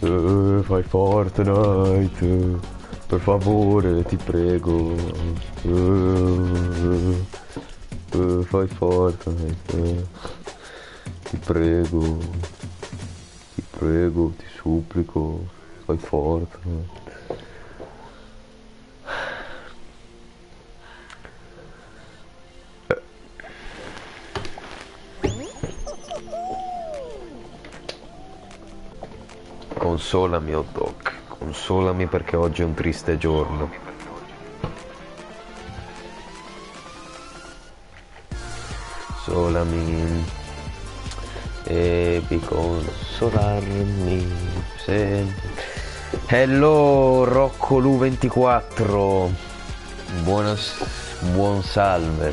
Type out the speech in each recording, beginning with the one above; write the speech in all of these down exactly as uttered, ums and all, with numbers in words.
Eh, fai Fortnite, per favore, ti prego. Eh, eh, fai Fortnite, eh. Ti prego, ti prego, ti supplico, fai Fortnite. Consolami, hot dog, consolami perché oggi è un triste giorno. Consolami e di consolarmi sempre. Hello Rocco Lu ventiquattro, buonas, buon salve.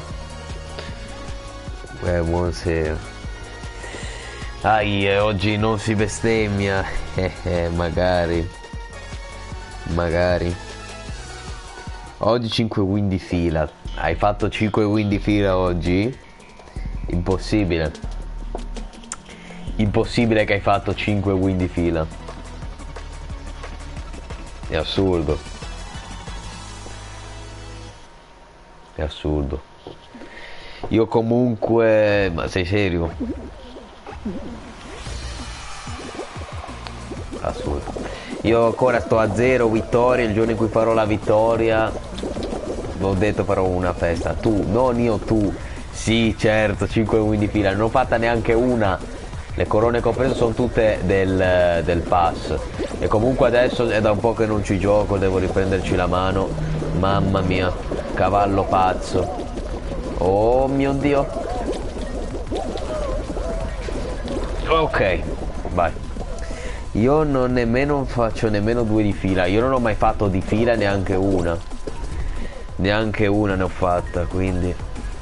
Eh, buonasera. Ai, eh, oggi non si bestemmia, eh, eh, magari, magari. Oggi cinque win di fila. Hai fatto cinque win di fila oggi? Impossibile. Impossibile che hai fatto cinque win di fila. È assurdo. È assurdo. Io comunque... Ma sei serio? Assurdo. Io ancora sto a zero vittorie. Il giorno in cui farò la vittoria ho detto farò una festa. Tu, non io, tu. Sì, certo, cinque win di fila. Non ho fatta neanche una. Le corone che ho preso sono tutte del, del pass. E comunque adesso è da un po' che non ci gioco. Devo riprenderci la mano. Mamma mia, cavallo pazzo. Oh mio Dio. Ok, vai. Io non nemmeno faccio nemmeno due di fila. Io non ho mai fatto di fila neanche una. Neanche una ne ho fatta, quindi.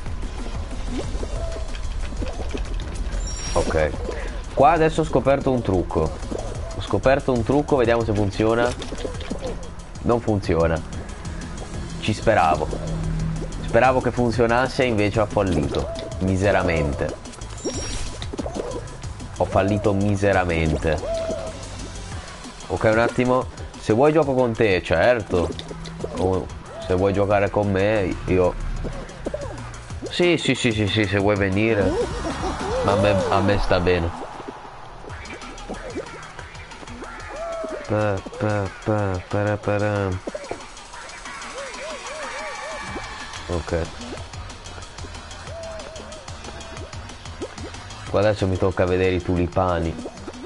Ok. Qua adesso ho scoperto un trucco. Ho scoperto un trucco, vediamo se funziona. Non funziona. Ci speravo. Speravo che funzionasse, invece ha fallito. Miseramente. Ho fallito miseramente. Ok, un attimo. Se vuoi gioco con te, certo. O se vuoi giocare con me, io... Sì, sì, sì, sì, sì, se vuoi venire. Ma a me, a me sta bene. Pa, pa, pa, para, para. Ok. Qua adesso mi tocca vedere i tulipani.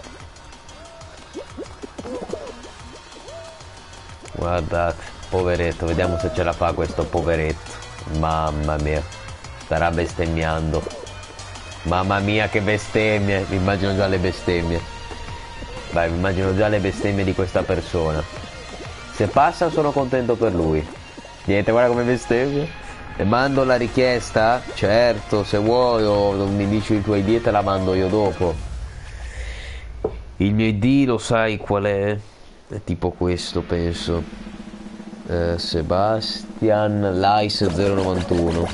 Guardate, poveretto, vediamo se ce la fa questo poveretto. Mamma mia, starà bestemmiando. Mamma mia che bestemmie, mi immagino già le bestemmie. Vai, mi immagino già le bestemmie di questa persona. Se passa sono contento per lui. Niente, guarda come bestemmia. E mando la richiesta? Certo, se vuoi o non mi dici i tuoi I D te la mando io dopo. Il mio I D lo sai qual è? È tipo questo, penso. eh, Sebastian Lice zero novantuno.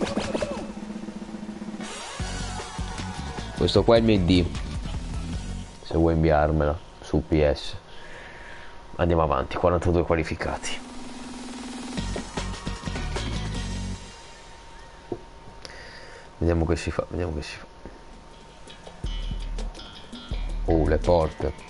Questo qua è il mio I D, se vuoi inviarmela su P S. Andiamo avanti, quarantadue qualificati. Vediamo che si fa, vediamo che si fa. Oh, le porte.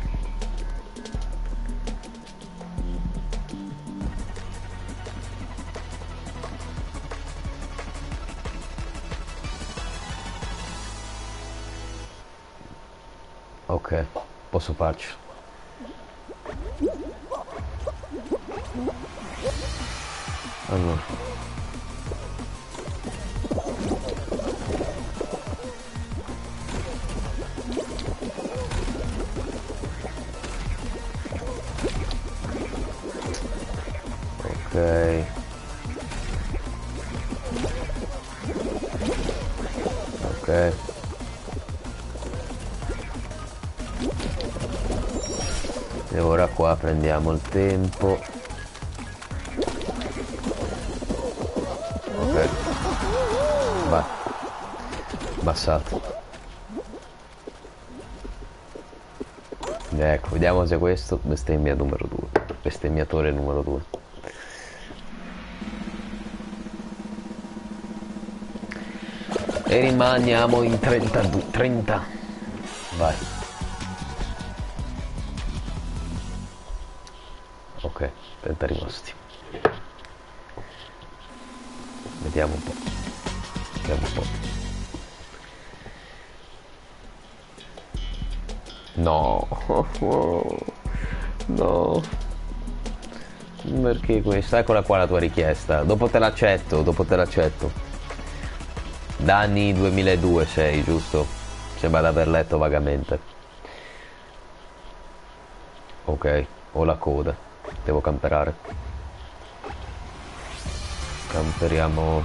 Ok, posso farci. Allora. Ok. Ok. E ora qua prendiamo il tempo. Ok. Vai. Abbassato. Ecco, vediamo se questo bestemmia numero due. Bestemmiatore numero due. E rimaniamo in trentadue, trenta. Vai. Ok, trenta rimasti. Vediamo un po'. Vediamo un po'. No. No. Perché questo? Eccola qua la tua richiesta. Dopo te l'accetto, dopo te l'accetto. Danni duemiladue sei, giusto? Sembra di aver letto vagamente. Ok, ho la coda. Devo camperare. Camperiamo.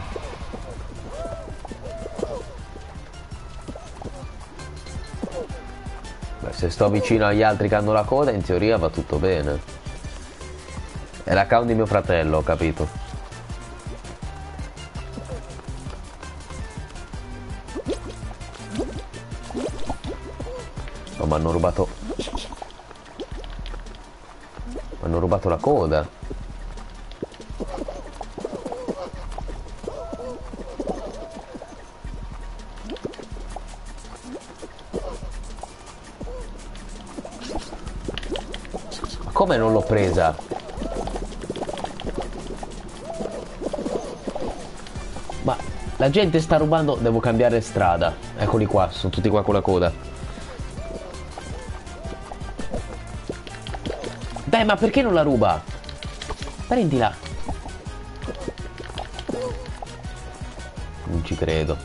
Beh, se sto vicino agli altri che hanno la coda, in teoria va tutto bene. È l'account di mio fratello, ho capito. Oh, mi hanno rubato. Mi hanno rubato la coda. Come non l'ho presa? Ma la gente sta rubando. Devo cambiare strada. Eccoli qua, sono tutti qua con la coda. Dai, ma perché non la ruba? Prendila. Non ci credo.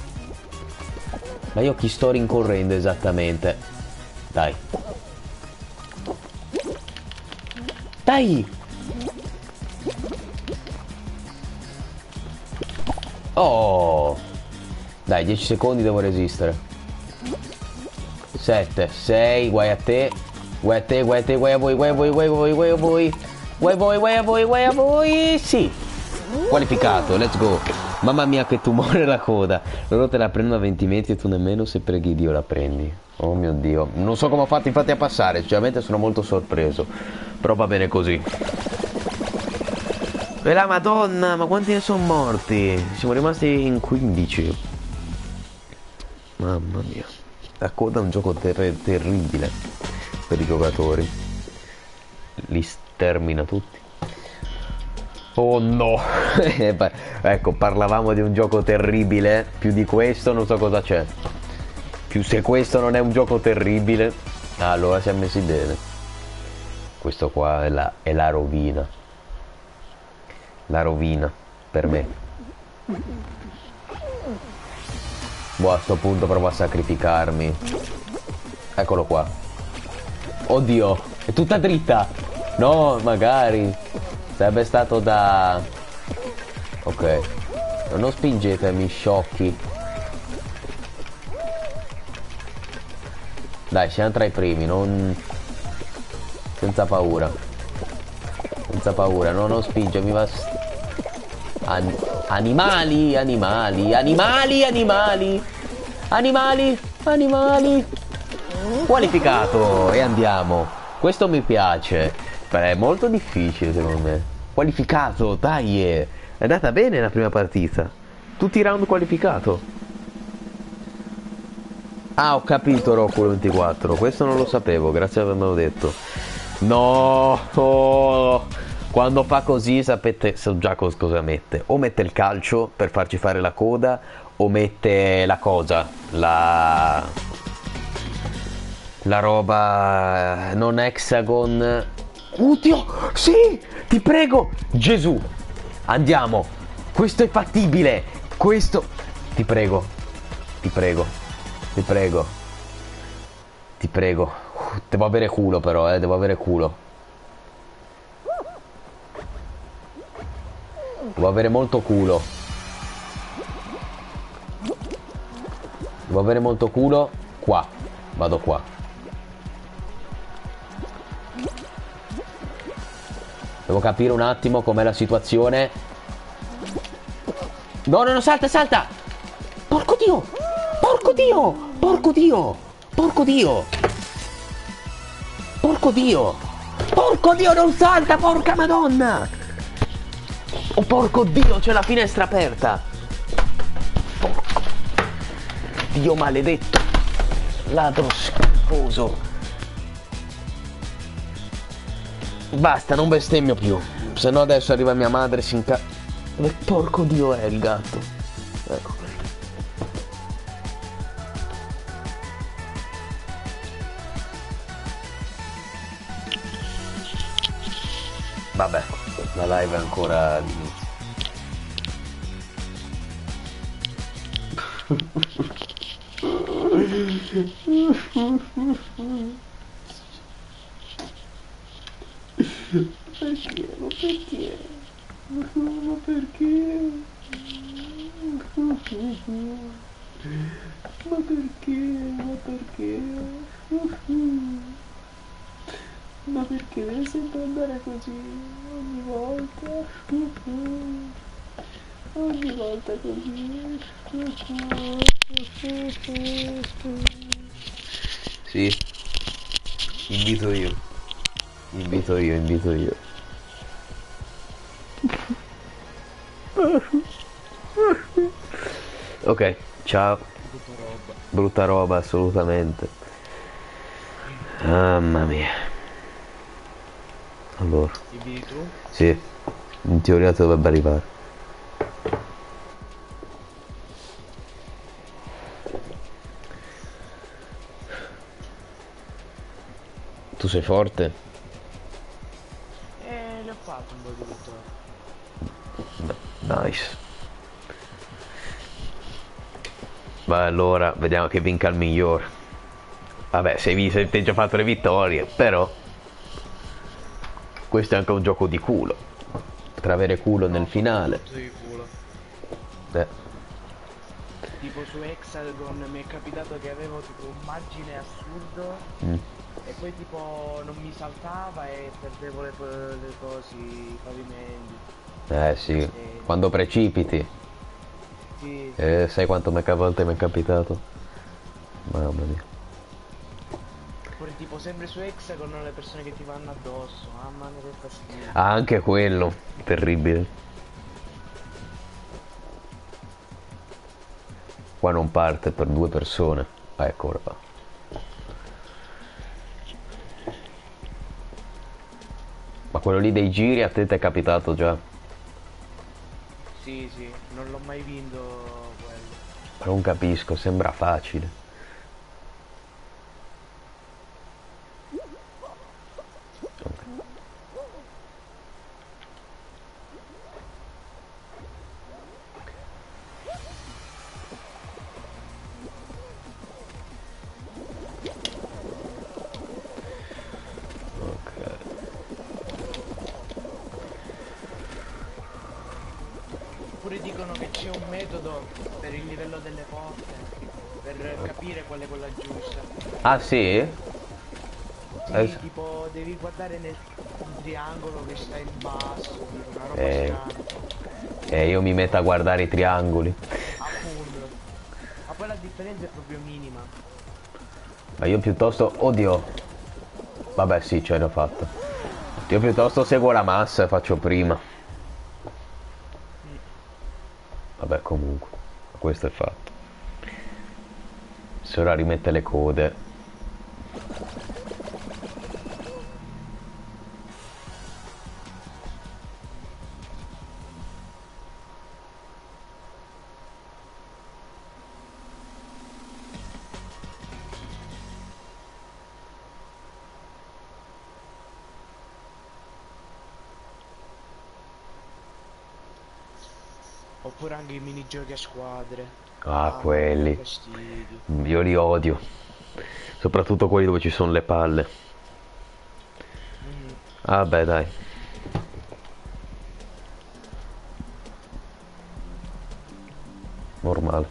Ma io chi sto rincorrendo esattamente? Dai. Dai! Oh! Dai, dieci secondi devo resistere. sette, sei, guai a te. Guai a te, guai a te, guai a voi, guai a voi, guai a voi, guai a voi. Guai a voi, guai a voi, guai a voi. Sì! Qualificato, let's go. Mamma mia che tumore la coda. Loro te la prendono a venti metri e tu nemmeno se preghi Dio la prendi. Oh mio Dio. Non so come ho fatto infatti a passare. Sinceramente sono molto sorpreso. Però va bene così. E la madonna, ma quanti ne sono morti? Siamo rimasti in quindici. Mamma mia. La coda è un gioco ter terribile per i giocatori. Li stermina tutti. Oh no. Ecco, parlavamo di un gioco terribile. Più di questo non so cosa c'è. Più se questo non è un gioco terribile, allora siamo messi bene. Questo qua è la, è la rovina. La rovina per me. Boh, a sto punto provo a sacrificarmi. Eccolo qua. Oddio, è tutta dritta. No, magari sarebbe stato da... Ok. Non spingetemi, sciocchi. Dai, siamo tra i primi, non... Senza paura. Senza paura, no, non spingermi, ma... An animali, animali, animali, animali. Animali, animali. Qualificato, e andiamo. Questo mi piace. Beh, è molto difficile secondo me. Qualificato, dai. È andata bene la prima partita. Tutti i round qualificato. Ah, ho capito, Rocco ventiquattro. Questo non lo sapevo, grazie per avermelo detto. No, oh. Quando fa così sapete so già cosa mette. O mette il calcio per farci fare la coda, o mette la cosa, la la roba non hexagon. Oddio, sì, ti prego, Gesù, andiamo. Questo è fattibile. Questo, ti prego, ti prego, ti prego, ti prego. Devo avere culo però, eh, devo avere culo. Devo avere molto culo. Devo avere molto culo. Qua. Vado qua. Devo capire un attimo com'è la situazione. No, no, no, salta, salta. Porco Dio. Porco Dio. Porco Dio. Porco Dio. Porco Dio! Porco Dio, non salta, porca madonna! Oh porco Dio, c'è la finestra aperta! Porco Dio maledetto! Ladro schifoso! Basta, non bestemmio più. Se no adesso arriva mia madre e si inca... Dove porco Dio è il gatto? Ecco. Vabbè, la live è ancora all'inizio. Perché? Ma perché? Ma perché? Ma perché? Ma perché? Ma perché deve sempre andare così? Ogni volta? Ogni volta così? Sì, invito io. Invito io, invito io. Ok, ciao. Brutta roba. Brutta roba, assolutamente. Mamma mia. Allora, Ti vedi tu? sì, in teoria dovrebbe arrivare. Tu sei forte? Eh, le ho fatto un po' di vittorie. Nice. Ma allora, vediamo che vinca il migliore. Vabbè, sei visto, hai già fatto le vittorie, però questo è anche un gioco di culo. Per avere culo nel finale. Tutto di culo. Eh. Tipo su Hexagon mi è capitato che avevo tipo un margine assurdo Mm. e poi tipo non mi saltava e perdevo le, le cose, i pavimenti. Eh sì, E... quando precipiti. Sì, Eh, sai quanto me volte mi è capitato? Mamma mia. oppure tipo sempre su Hexagon le persone che ti vanno addosso. Mamma mia che fastidio. Ah, anche quello. Terribile. Qua non parte per due persone. Ah, ecco ora va. Ma quello lì dei giri a te ti è capitato già? Sì, sì, non l'ho mai vinto quello. Ma non capisco, sembra facile. Oppure dicono che c'è un metodo per il livello delle porte, per capire qual è quella giusta. Ah sì? Sì, Eh, tipo devi guardare nel triangolo che sta in basso, tipo una roba eh, strana. eh, io mi metto a guardare i triangoli. Appunto. Ma poi la differenza è proprio minima. Ma io piuttosto... Oddio. Vabbè sì, ce l'ho fatta. Io piuttosto seguo la massa e faccio prima. Vabbè comunque. Questo è fatto. Se ora rimette le code. Oppure anche i minigiochi a squadre. Ah, Ah, quelli. fastidio. Io li odio. Soprattutto quelli dove ci sono le palle. Mm. Ah beh dai. Normale.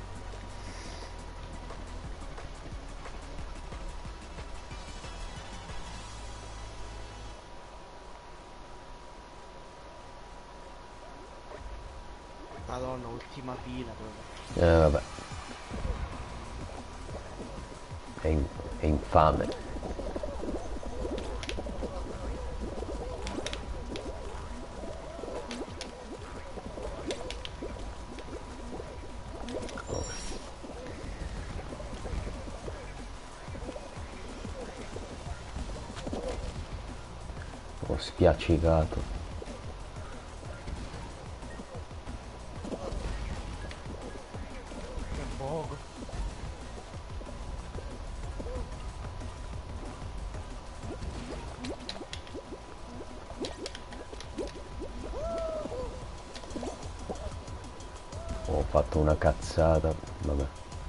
Madonna, ultima fila proprio. Eh vabbè. È, in- è infame. spiaccicato. Che poco. Ho fatto una cazzata, vabbè.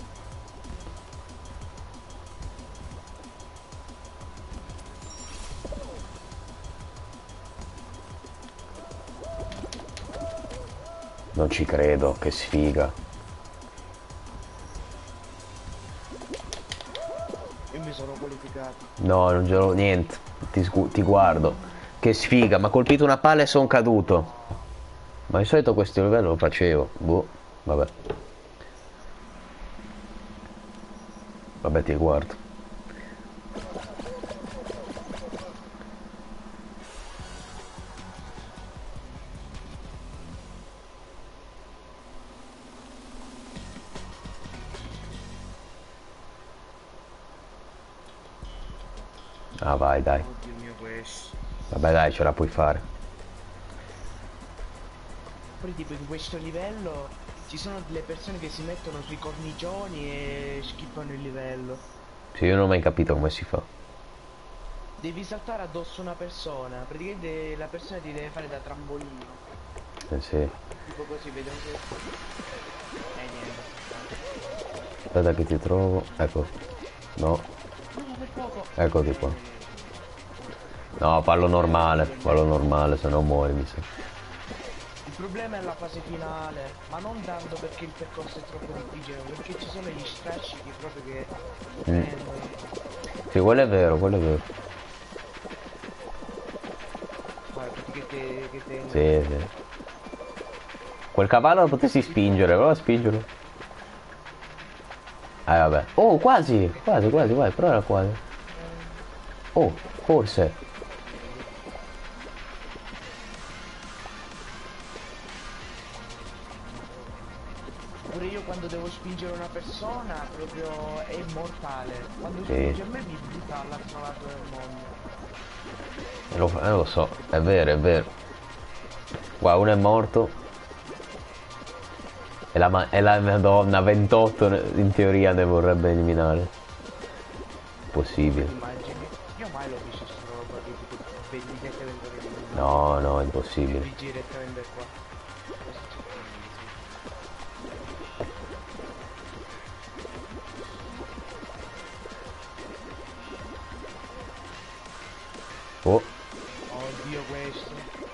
Non ci credo, che sfiga. Io mi sono qualificato. No, non ce l'ho niente. Ti, ti guardo. Che sfiga, mi ha colpito una palla e sono caduto. Ma di solito questo livello lo facevo. Boh, vabbè. Vabbè, ti guardo. Ah, vai, dai. Oddio mio questo. Vabbè, dai, ce la puoi fare. Poi tipo in questo livello ci sono delle persone che si mettono sui cornicioni e skippano il livello. Sì, io non ho mai capito come si fa. Devi saltare addosso a una persona, praticamente la persona ti deve fare da trampolino. Eh sì. Tipo così, vediamo se... Eh niente. Aspetta che ti trovo. Ecco. No. No, per poco. Eccoti qua. No, fallo normale. Fallo normale, se no muori, mi sa. Il problema è la fase finale, ma non tanto perché il percorso è troppo difficile, perché ci sono gli strascichi proprio che ti Mm. prendono. Sì, quello è vero, quello è vero. Guarda, che te, che te... Sì, sì. Quel cavallo lo potessi spingere, prova a spingerlo. Eh vabbè. Oh, quasi, quasi, quasi, vai, però era quasi. Oh, forse. Pure io quando devo spingere una persona proprio è mortale. Quando Sì. spinge a me mi butta all'altro lato del mondo. Lo, eh, lo so, è vero, è vero. Qua uno è morto. E la, ma- e la Madonna ventotto in teoria ne vorrebbe eliminare. Possibile. Immagini? Io mai l'ho visto sta roba di tipo ventisette ventotto. No, no, è impossibile. Vigi direttamente qua. Oh, Oddio questo.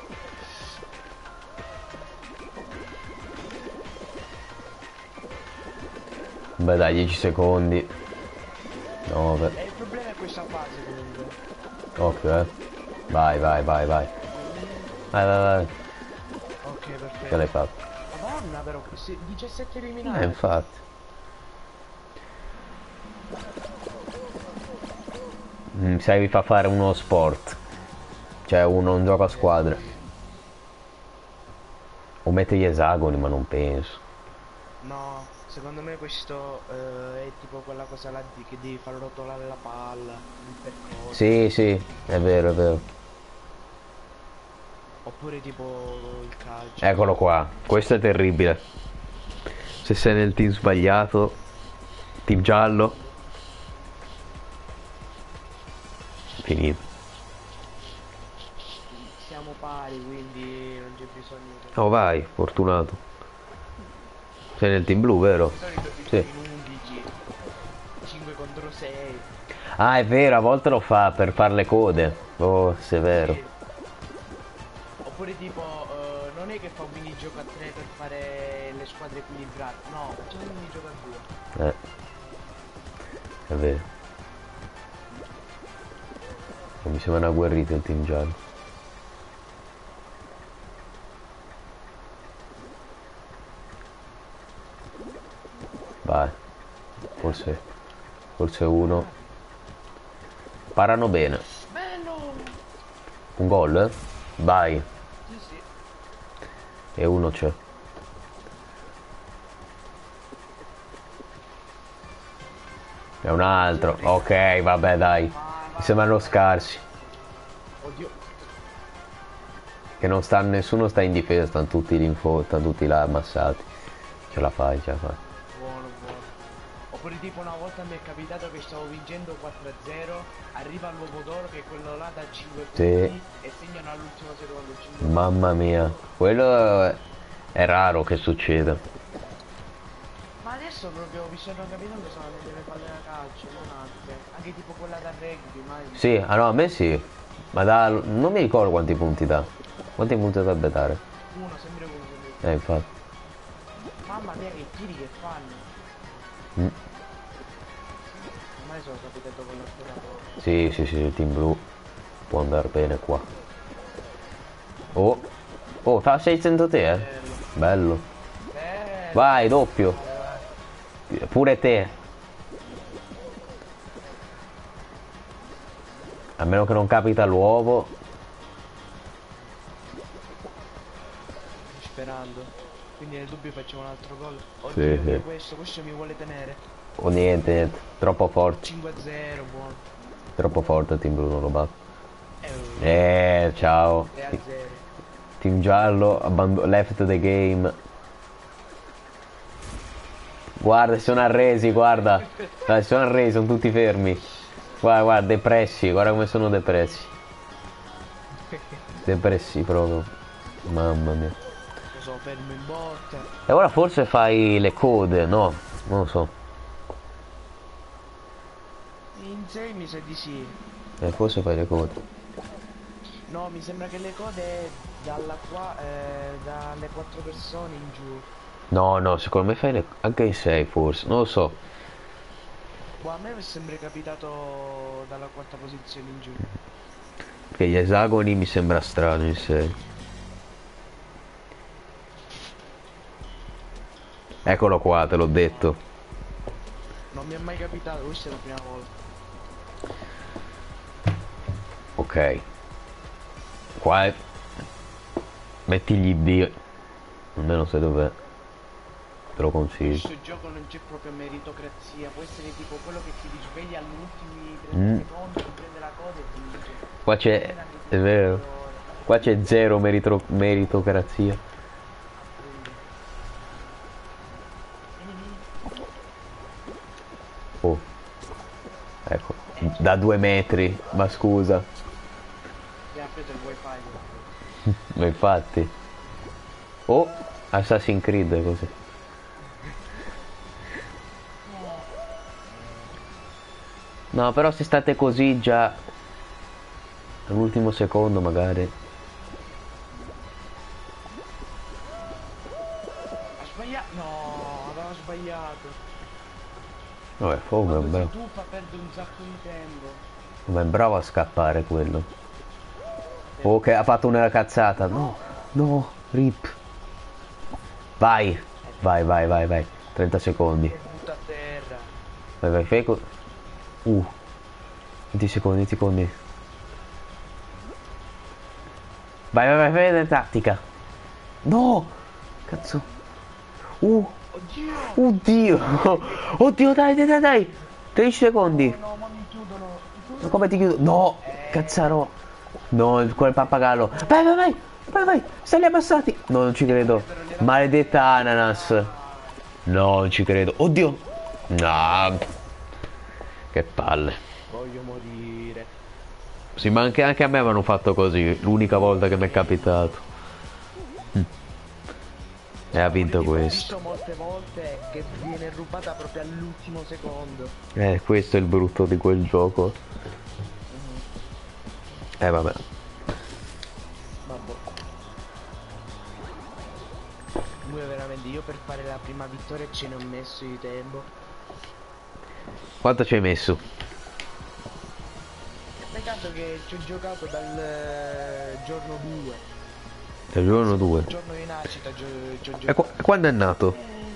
beh dai, dieci secondi. nove. E il problema è questa fase comunque. Ok. Vai, vai, vai, vai. Vai, vai, vai. Ok, perfetto. Che l'hai fatto? Madonna però, se- diciassette eliminati. Eh, infatti. Mm, sai, vi fa fare uno sport. Cioè, uno, un gioco a squadre. O mette gli esagoni, ma non penso. No, secondo me questo eh, è tipo quella cosa là di, che devi far rotolare la palla, il percorso. Sì, sì, è vero, è vero. Oppure tipo il calcio. Eccolo qua. Questo è terribile. Se sei nel team sbagliato, team giallo, finito. Siamo pari, quindi non c'è bisogno di... Oh, vai, fortunato. Sei nel team blu, vero? Di solito si Sì. in undici, cinque contro sei. Ah, è vero, a volte lo fa per fare le code. Oh, severo. Sì. Oppure tipo, eh, non è che fa un minigioco a tre per fare le squadre equilibrate, no, facciamo un minigioco a due. Eh. È vero. Non mi sembra agguerrito il team giallo. Vai. Forse. Forse uno. Parano bene. Bello! Un gol? Eh? Vai. Sì, sì. E uno c'è. È un altro. Ok, vabbè, dai. Mi sembrano scarsi. Oddio. Che non sta, nessuno sta in difesa, stanno tutti lì in fondo, stanno tutti là ammassati. Ce la fai, ce la fai. Buono, buono. Oppure tipo una volta mi è capitato che stavo vincendo quattro a zero, arriva l'uovo d'oro che è quello là da cinque Sì. punti e segnano all'ultimo secondo cinque. Mamma mia, quello è, è raro che succeda. Ma adesso proprio mi sono capito che sono delle palle da calcio, non altre. Anche tipo quella da rugby, mai. Sì, ah no, a me sì. Ma da, non mi ricordo quanti punti dà. Quanti punti dovrebbe dare? Uno, sempre uno, sempre uno. Eh, infatti. Mamma mia che tiri che fanno. Mm. Ormai sono capitato con la storia. Sì, sì, sì, il team blu può andare bene qua. Oh, oh, fa seicento te, eh? Bello. Bello. Vai, doppio. Vai, vai. Pure te. A meno che non capita l'uovo. Sperando. Quindi nel dubbio facciamo un altro gol. Sì, Oddio, sì. questo, questo mi vuole tenere. O niente, niente. Troppo forte. cinque a zero, buono. Troppo forte il team blu, non lo batte. Eh, Eh, ciao. tre a zero. Team giallo, abbando- left the game. Guarda, si sono arresi, guarda. Dai, si sono arresi, sono tutti fermi. Guarda, guarda, depressi, guarda come sono depressi. Depressi proprio. Mamma mia. Sono fermo in botta. E ora forse fai le code, no? Non lo so. In sé mi sa di sì. Eh, forse fai le code. No, mi sembra che le code dalla qua, eh, dalle quattro persone in giù. No, no, secondo me fai le... anche in sei forse, non lo so. Boh, a me mi sembra capitato dalla quarta posizione in giù. Perché gli esagoni mi sembra strano in sei. Eccolo qua, te l'ho detto. Non mi è mai capitato, questa è la prima volta. Ok. Qua è... mettigli Dio. Almeno sai dov'è. Te lo consiglio. Questo gioco non c'è proprio meritocrazia, può essere tipo quello che si risveglia all'ultimi trenta Mm. secondi, si prende la coda e vince. Qua c'è... è vero. Qua c'è zero merito... meritocrazia. Oh. Ecco. Da due metri. Ma scusa. Mi ha preso il wifi. Ma infatti. Oh. Assassin's Creed così. No, però se state così già all'ultimo secondo magari. Ha sbagliato? No, aveva sbagliato. Vabbè, Fogo è Quando si bravo. tuffa perde un sacco di tempo. Ma è bravo a scappare quello. Oh, che ha fatto una cazzata. No, no, rip. Vai, vai, vai, vai, vai. trenta secondi. E butta a terra. Vai, vai, fai co... Uh. venti secondi, venti secondi. Vai, vai, vai, fai la tattica. No! Cazzo. Uh. Oddio! Oddio. Oddio, dai, dai, dai, dai. tredici secondi. No, ma mi chiudono. Mi chiudono. Ma come ti chiudo? No, cazzaro. No, il- quel pappagallo. Vai, vai, vai. Vai, vai. Stai lì abbassati. No, non ci credo. Maledetta ananas. No, non ci credo. Oddio. No. Che palle. Voglio morire. Sì, ma anche, anche a me avevano fatto così. L'unica volta che mi è capitato. Mm. E ha vinto Tipo, ho questo. visto molte volte che viene rubata proprio all'ultimo secondo. Eh, questo è il brutto di quel gioco. Eh, vabbè. Vabbè. Lui è veramente, io per fare la prima vittoria ce ne ho messo di tempo. Quanto ci hai messo? Peccato che ci ho giocato dal eh, giorno due. Dal giorno due. Il giorno di nascita ci ho, ci ho E giocato. qu- quando è nato?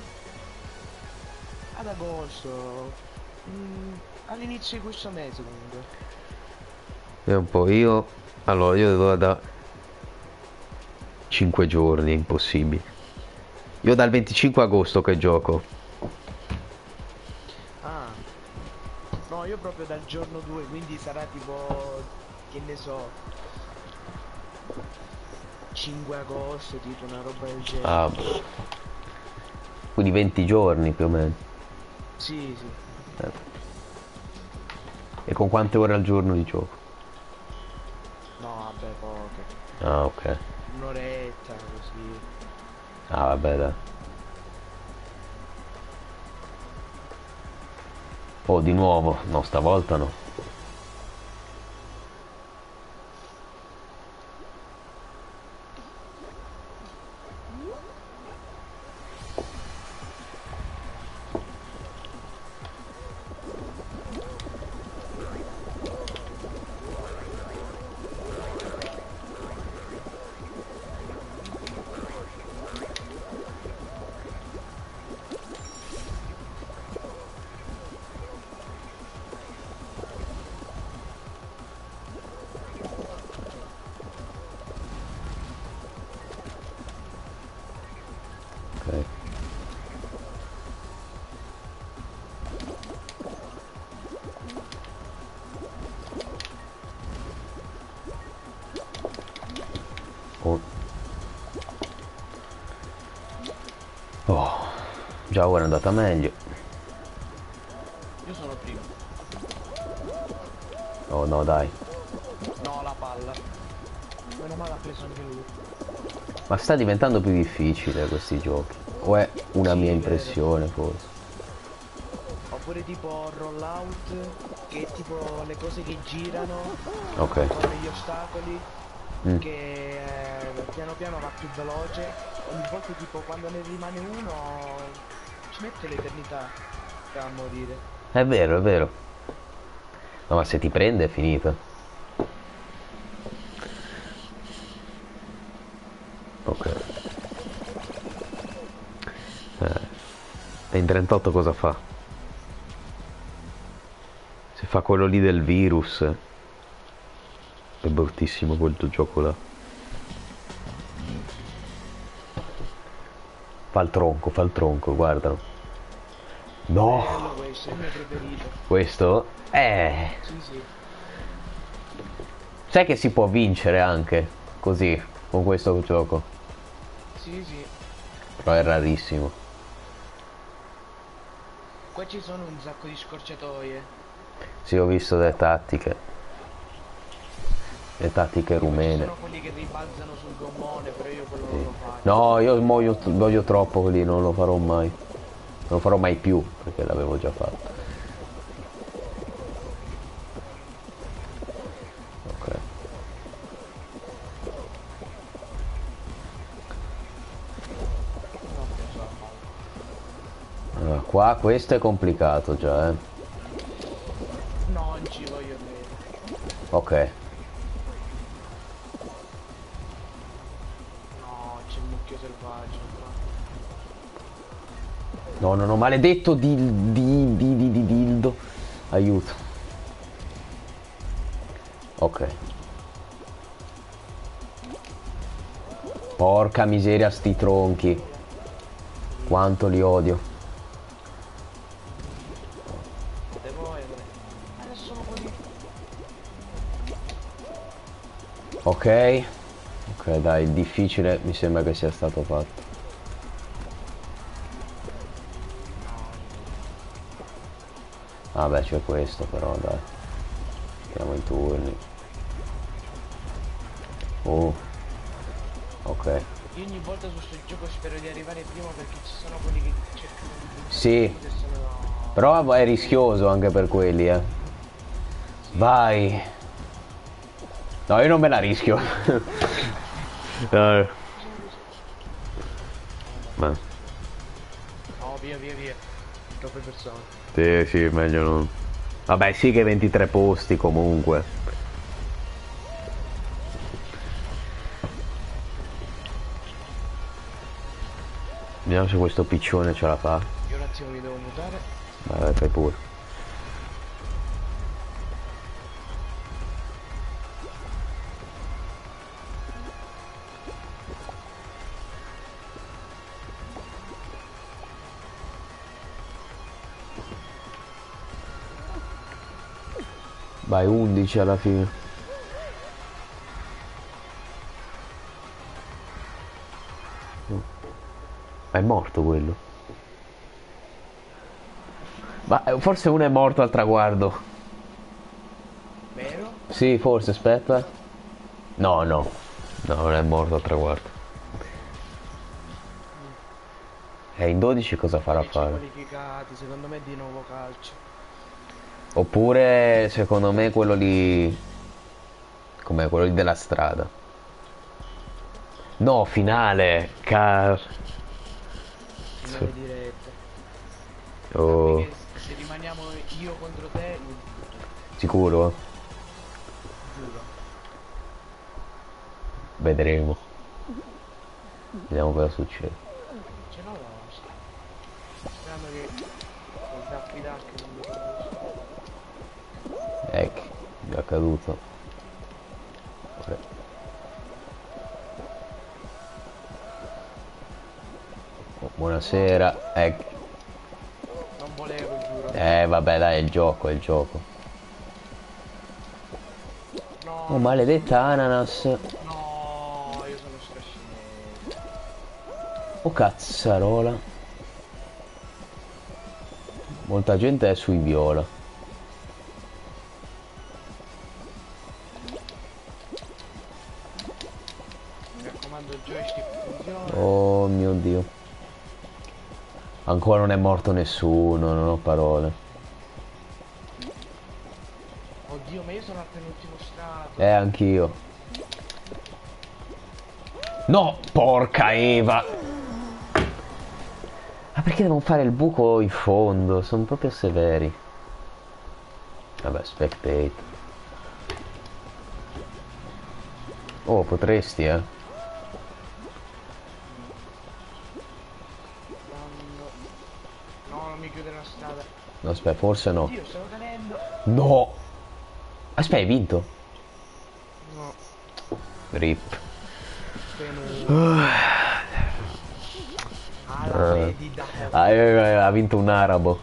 Ad agosto. Mm, all'inizio di questo mese comunque. È un po' io. Allora, io devo da cinque giorni, è impossibile. Io dal venticinque agosto che gioco. Ah. No, io proprio dal giorno due, quindi sarà tipo, che ne so, cinque agosto, tipo una roba del genere. Ah, quindi venti giorni più o meno. Sì, sì. Eh. E con quante ore al giorno di gioco? No, vabbè, poche. Ah, ok. Un'oretta, così. Ah, vabbè, dai. Oh, di nuovo. No, stavolta no. Ok. Oh. Oh. Già ora è andata meglio. Io sono primo. Oh no, dai. No, la palla. Meno male ha preso anche lui. Ma sta diventando più difficile questi giochi. O è una Sì, mia vero. impressione, forse? Oppure tipo rollout, che è tipo le cose che girano, Ok. con gli ostacoli, Mm. che eh, piano piano va più veloce. Ogni volta tipo quando ne rimane uno ci mette l'eternità a morire. È vero, è vero. No, ma se ti prende è finita. Ok. E in trentotto cosa fa? Se fa quello lì del virus. È bruttissimo quel tuo gioco là. Fa il tronco, fa il tronco, guardalo. No! Bello questo, è il mio preferito. Questo? Eh... Sì, sì. Sai che si può vincere anche così, con questo gioco. Sì, sì. Però è rarissimo. Qua ci sono un sacco di scorciatoie. Sì, ho visto le tattiche. Le tattiche Tipo ci rumene. sono quelli che ribalzano sul gommone, però io quello non Sì. lo faccio. No, io muoio, muoio troppo lì, non lo farò mai. Non lo farò mai più, perché l'avevo già fatto. Ok. Non ho preso la palla. Allora, qua questo è complicato già, eh. No, non ci voglio credere. Ok. No, c'è il mucchio selvaggio qua. No, no, no, maledetto di, di, di, di, di dildo. Aiuto. Ok. Porca miseria sti tronchi. Quanto li odio. Devo essere. Adesso sono quelli. Ok. Ok, dai, il difficile mi sembra che sia stato fatto. Ah beh, c'è questo però, dai. Chiamo i turni. Oh. Ok. Io ogni volta su sto gioco spero di arrivare primo perché ci sono quelli che cercano di vincere Sì. subito e sono... Però è rischioso anche per quelli, eh. Vai. No, io non me la rischio. No. Ma. No, via, via, via. Troppe persone. Sì, sì, meglio non. Vabbè, sì che ventitré posti comunque. Vediamo se questo piccione ce la fa. Io un attimo mi devo mutare. Vabbè, fai pure. Vai, undici alla fine. morto quello. Ma eh, forse uno è morto al traguardo. Vero? Sì, forse, aspetta. No, no. No, non è morto al traguardo. E in dodici cosa farà dodici fare? qualificati, secondo me di nuovo calcio. Oppure, secondo me, quello lì... Com'è? Quello lì della strada. No, finale. Car... Finale diretta. Sappi Oh, che se rimaniamo io contro te, io butto, sicuro? giuro. Vedremo. Vediamo cosa succede. Ce l'ho la nostra. Sperando che il Daffy Duck non mi capisca. Ecco, è accaduto. Vabbè. Oh, buonasera. Ecco. Non volevo, giuro. Eh, vabbè, dai, è il gioco, è il gioco. No, Oh, non maledetta sono... ananas. No, io sono strascinetto. Oh, cazzarola. Molta gente è sui viola. Mi raccomando, il joystick funziona. Oh mio Dio. Ancora non è morto nessuno, non ho parole. Oddio, ma io sono al penultimo strato. Eh, anch'io. No, porca Eva. Ma perché devono fare il buco in fondo? Sono proprio severi. Vabbè, spectate. Oh, potresti, eh. Quando... No, non mi chiude la strada. No, aspetta, forse no. Oddio, stavo cadendo. No! Aspetta, hai vinto? No, Rip. penultimo. Ah, la Ah. vedi, dai. Ah, eh, ha vinto un arabo.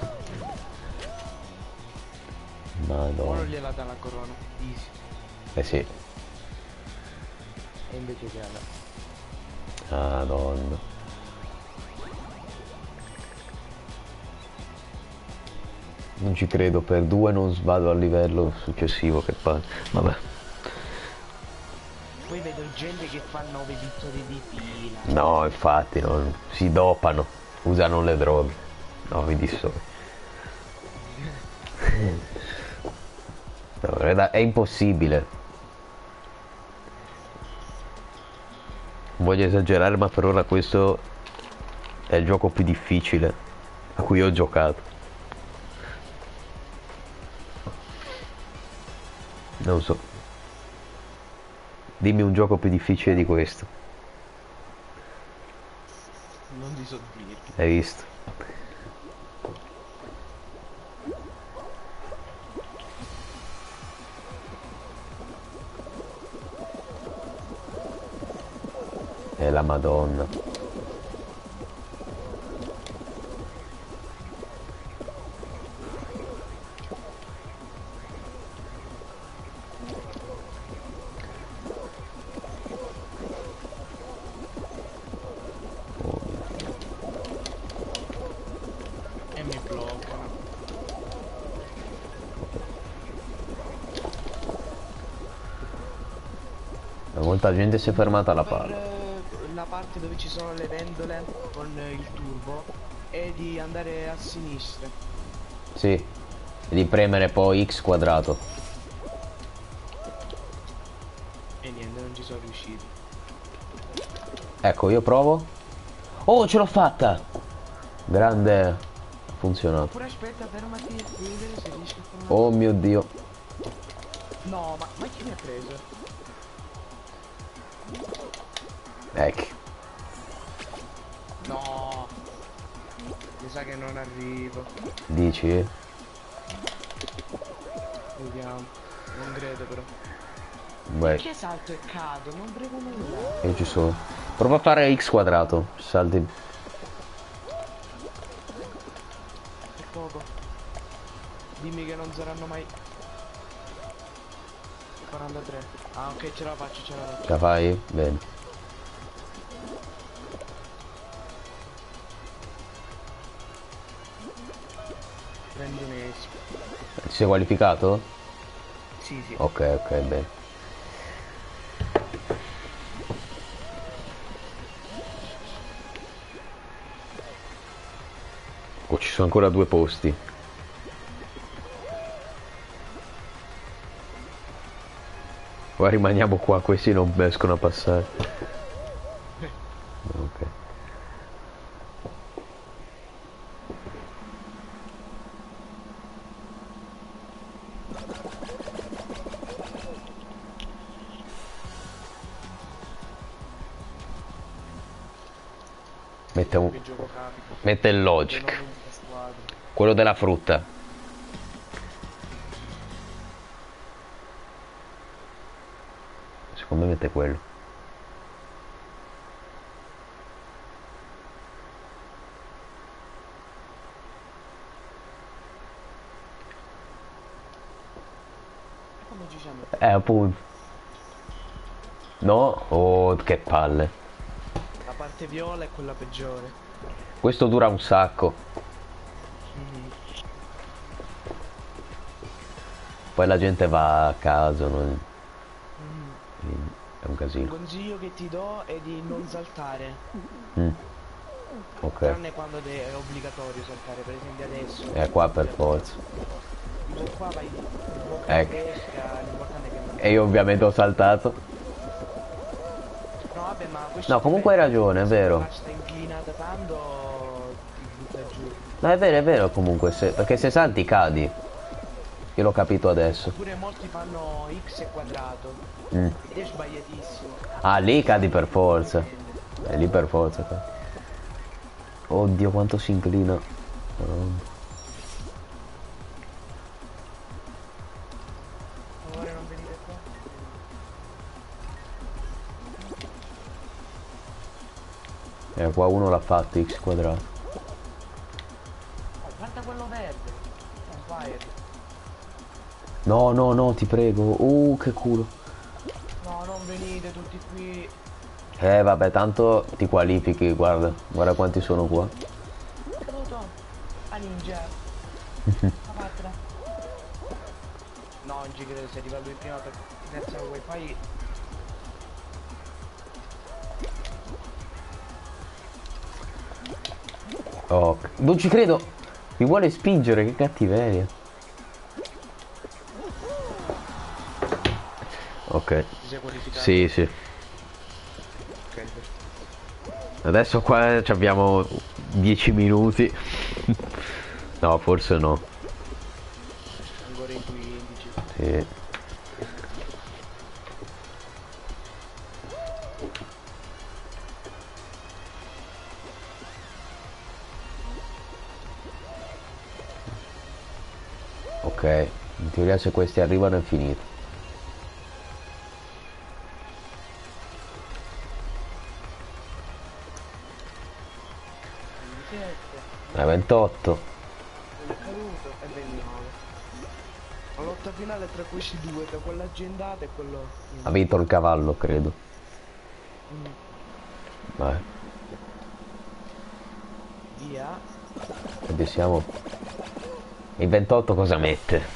Ora Madonna. gliela dà la corona. Easy. Eh sì. E invece che la... Madonna. Non ci credo, per due non vado al livello successivo che fa. Vabbè. Poi vedo gente che fa nove vittorie di fila. No, infatti, non... si dopano, usano le droghe. No, mi dissocio. No, è, da- è impossibile. Non voglio esagerare, ma per ora questo è il gioco più difficile a cui ho giocato. Non so. Dimmi un gioco più difficile di questo. Non ti so dire. Hai visto? È la Madonna. E mi bloccano. Molta gente si è fermata alla Per palla. eh, la parte dove ci sono le vendole con eh, il turbo è di andare a sinistra. Sì. E di premere poi X quadrato. E niente, non ci sono riuscito. Ecco, io provo. Oh, ce l'ho fatta! Grande. Ha funzionato. Oppure aspetta, fermati e vedere se riesci a fare una... Oh mio Dio. No, ma, ma chi mi ha preso? Ecco. No! Mi sa che non arrivo. Dici? Vediamo. Non credo però. Beh, Che salto e cado? Non prego nulla. io ci sono. Prova a fare X quadrato. Salti. È poco. Dimmi che non saranno mai... quarantatré. Ah ok, ce la faccio, ce la faccio. Ce la fai? Bene. ventunesimo. Ti sei qualificato? Sì, sì. Ok, ok, bene. Oh, ci sono ancora due posti. Ora rimaniamo qua, questi non riescono a passare. Ok. Mette un... Che gioco capita. Mette il Che logic. non unica squadra. Quello della frutta. Secondo me mette quello. E come ci siamo? Eh, appunto. No? Oh, che palle. La parte viola è quella peggiore. Questo dura un sacco. Mhm. Poi la gente va a caso, non... Mhm. è un Un casino. consiglio che ti do è di non saltare. Mm. Ok. Tranne quando de- è obbligatorio saltare, per esempio adesso. È qua per forza. Tipo qua vai in bocca alla Ecco. pesca, l'importante è che non... E io ovviamente ho saltato. No vabbè, ma questo No, comunque hai dipende, ragione, è se vero. la sta inclinata tanto ti butta giù. No, è vero, è vero comunque, se... perché se salti cadi. Io l'ho capito adesso. Oppure molti fanno x quadrato Mm. ed è sbagliatissimo. Ah, lì cadi per forza. Dipende. È lì per forza. cadi. Oddio, quanto si inclina. Madonna. Per favore non venite qua. Eh, qua uno l'ha fatto x quadrato. Oh, guarda quello verde. On fire. No, no, no, ti prego. Uh, che culo. No, non venite tutti qui. Eh, vabbè, tanto ti qualifichi, guarda. Guarda quanti sono qua. Caduto. A ninja. La patra. No, non ci credo, se arriva lui prima per grazie al wifi. Oh, non ci credo. Mi vuole spingere, che cattiveria. Ok. Ti sei qualificato? Sì, sì. Ok, perfetto. Adesso qua ci abbiamo dieci minuti. No, forse no. Ancora in quindici. Sì. Ok, in teoria se questi arrivano è finito. ventisette. È ventotto. Quello è caduto e ventinove. La lotta finale tra questi due, tra quello aziendato e quello... Ha vinto il cavallo, credo. Mm. Vai, Via. vedi siamo. Il ventotto cosa mette?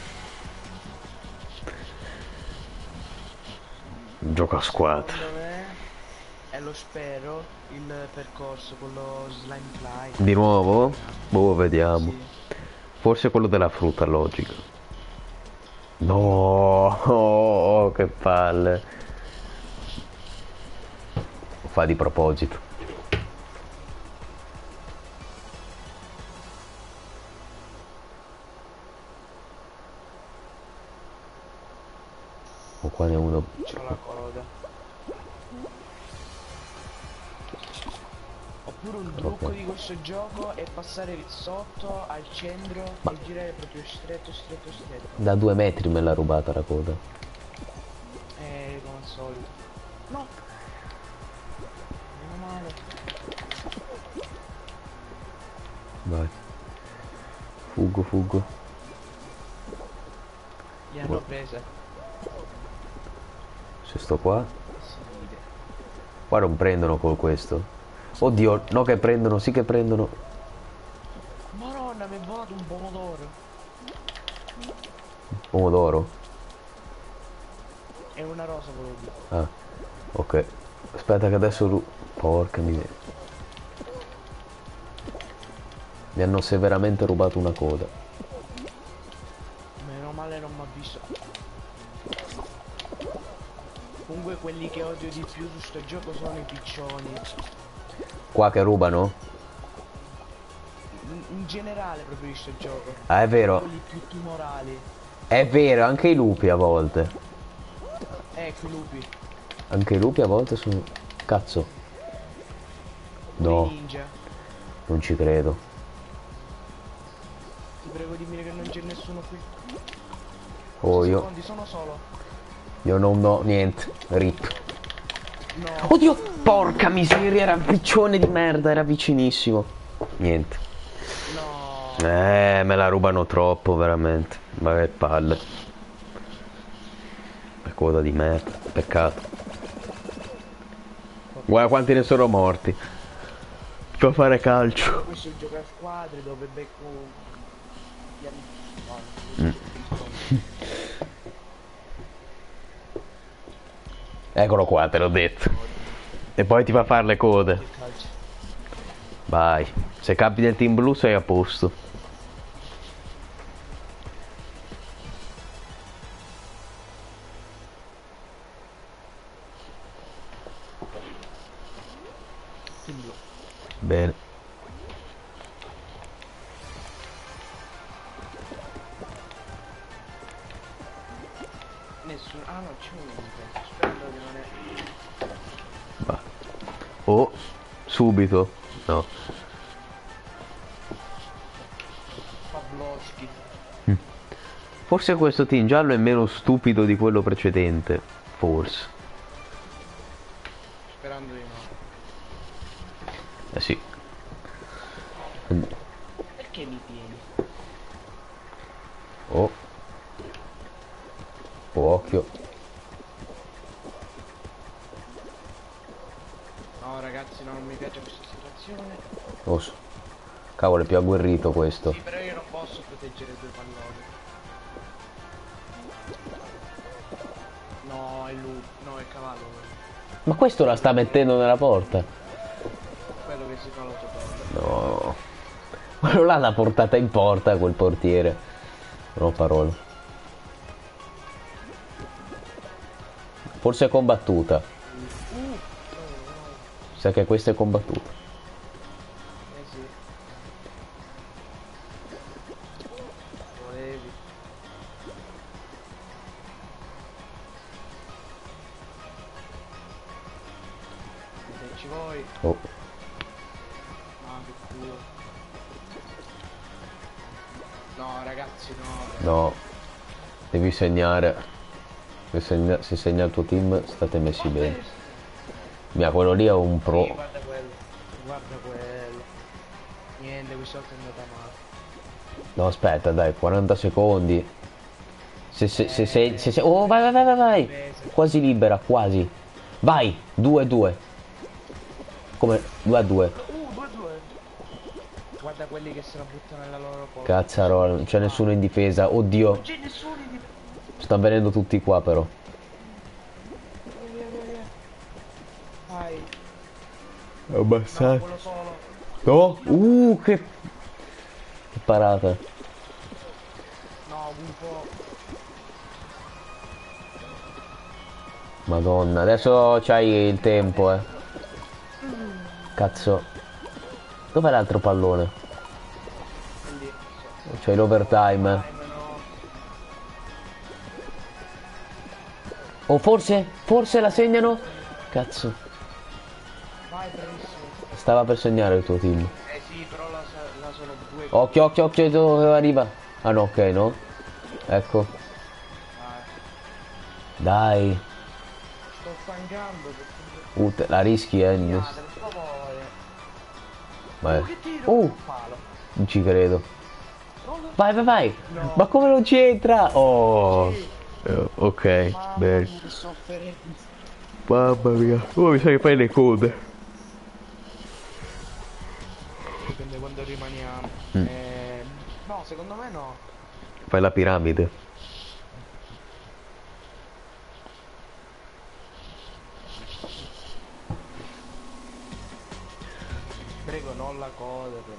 Un gioco a squadra. Secondo me, e lo spero, il percorso, quello slime fly. Di nuovo? Boh, vediamo. Sì. Forse quello della frutta, logico. No, oh, che palle. Fa di proposito. O qua ne è uno. C'ho la coda. Oppure un trucco Ok. di questo gioco è passare sotto al centro e girare proprio stretto, stretto, stretto. Da due metri me l'ha rubata la coda. Eh, come al solito. No! Meno male. Vai. Fuggo, fuggo. Li hanno prese. Se sto qua. Si ride. Qua non prendono con questo. Oddio, no che prendono, sì che prendono. Madonna, mi è volato un un pomodoro. Pomodoro? È una rosa, volevo dire. Ah, ok. Aspetta che adesso... ru- Porca miseria. Mi hanno severamente rubato una coda. Meno male non mi ha visto. Comunque quelli che odio di più su sto gioco sono i piccioni. Qua che rubano? In, in generale proprio di sto gioco. Ah, è vero. Quelli più tumorali. È vero, anche i lupi a volte. Ecco i lupi. Anche i lupi a volte sono... Cazzo. No, I ninja. non ci credo. Ti prego di dire che non c'è nessuno qui. Oh, io... Secondi, sono solo. Io non ho niente. Rip. No. Oddio! Porca miseria, era un piccione di merda, era vicinissimo. Niente. No. Eh, me la rubano troppo, veramente. Ma che palle. La coda di merda, peccato. Guarda quanti ne sono morti. Per fare calcio. Questo è il gioco a squadre dove becco gli amici. Mm. Eccolo qua, te l'ho detto. E poi ti fa fare le code. Vai. Se capi del team blu sei a posto. Bene. Nessuno. Ah no, c'è uno. Spero che non è. Va. Oh, subito. No. Pavlovski. Forse questo team giallo è meno stupido di quello precedente. Forse. Sperando di no. Eh sì. Perché mi tieni? Oh. Oh, occhio. No ragazzi, no, non mi piace questa situazione. Oh, so. Cavolo, è più agguerrito questo. Sì, però io non posso proteggere due palloni. No, è lui. No, è il cavallo. Ma questo la sta mettendo nella porta. Quello che si fa l'autogol. No. Quello là l'ha portata in porta quel portiere. Non ho parole. Forse è combattuta. Sa che questa è combattuta. Eh sì. Volevi. Se ci vuoi. Oh. Ah, che culo. No, ragazzi, no. No. Devi segnare. Se segna, se segna il tuo team state messi bene. Mia, quello lì è un pro. Sì, guarda quello. Guarda quello. Niente, questa volta è andata male. No, aspetta, dai, quaranta secondi. Se se se se, se, se oh, vai, vai, vai, vai, vai. Quasi libera, quasi. Vai, due a due. Come due a due. Uh, due a due. Guarda quelli che se la buttano nella loro porta. Cazzarola, non c'è nessuno in difesa. Oddio. Non c'è nessuno in difesa. Stanno venendo tutti qua però. Via, via, via. Vai. Abbassare. No, quello solo. No? Uh, che... che parata. No, un po'. Madonna, adesso c'hai il tempo, eh. Cazzo. Dov'è l'altro pallone? Quindi, C'hai l'overtime, eh. Oh, forse? Forse la segnano? Cazzo. vai, bravissimo. Stava per segnare il tuo team. Eh sì, però la, la sono due. Occhio, occhio, occhio dove arriva. Ah no, ok, no? Ecco. Vai. Dai. Sto stancando perché... Uh, te- la rischi, eh. Per favore. Vai. Oh, che tiro? Uh, Un palo. non ci credo. Non lo- Vai, vai, vai. No. Ma come non c'entra? Oh. Sì. Eh, ok, Mamma bene. mia, che sofferenza. Mamma mia. Oh, mi sa che fai le code. Dipende quando rimaniamo. Mm. Eh, no, secondo me no. Fai la piramide. Prego, non la coda però.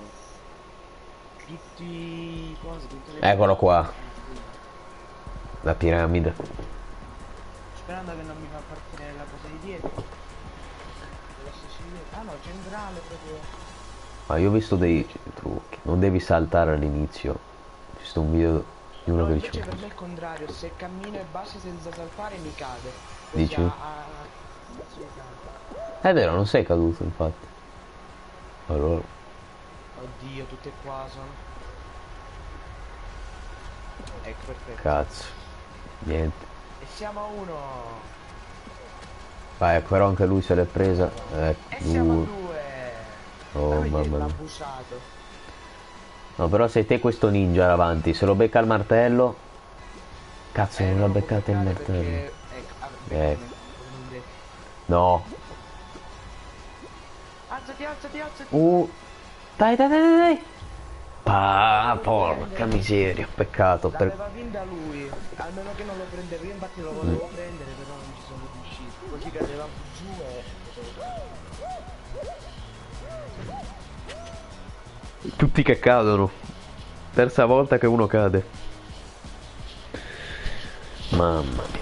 Tutti cose, tutte le Eccolo cose. qua. La piramide. Sperando che non mi fa partire la cosa di dietro. Dello stesso di dietro. Ah no, centrale proprio. Ma io ho visto dei trucchi. Non devi saltare all'inizio. Ho visto un video di uno No, che invece diceva. per me è il contrario, se cammino e basta senza saltare mi cade. Così Dici? a... a... sì, cade. È vero, non sei caduto infatti. Allora. Oddio, tutte qua sono. Ecco, perfetto. Cazzo. Niente. E siamo a uno. Vai, però anche lui se l'è presa. Eh, E siamo a due. due. Oh Ma vedi, mamma l'ha mia. abusato. No, però sei te questo ninja davanti. Se lo becca il martello. Cazzo, Eh, non non l'ha lo può beccato il beccare martello. perché... Ecco, ah, Eh. beccami, come non detto. No. Alzati, alzati, alzati. Uh. Dai, dai, dai, dai, dai. Pa, porca miseria, peccato. Per... L'aveva vinta lui, almeno che non lo prendevo, io infatti lo volevo prendere, però non ci sono riuscito. Così cadevamo giù e... Tutti che cadono. Terza volta che uno cade. Mamma mia.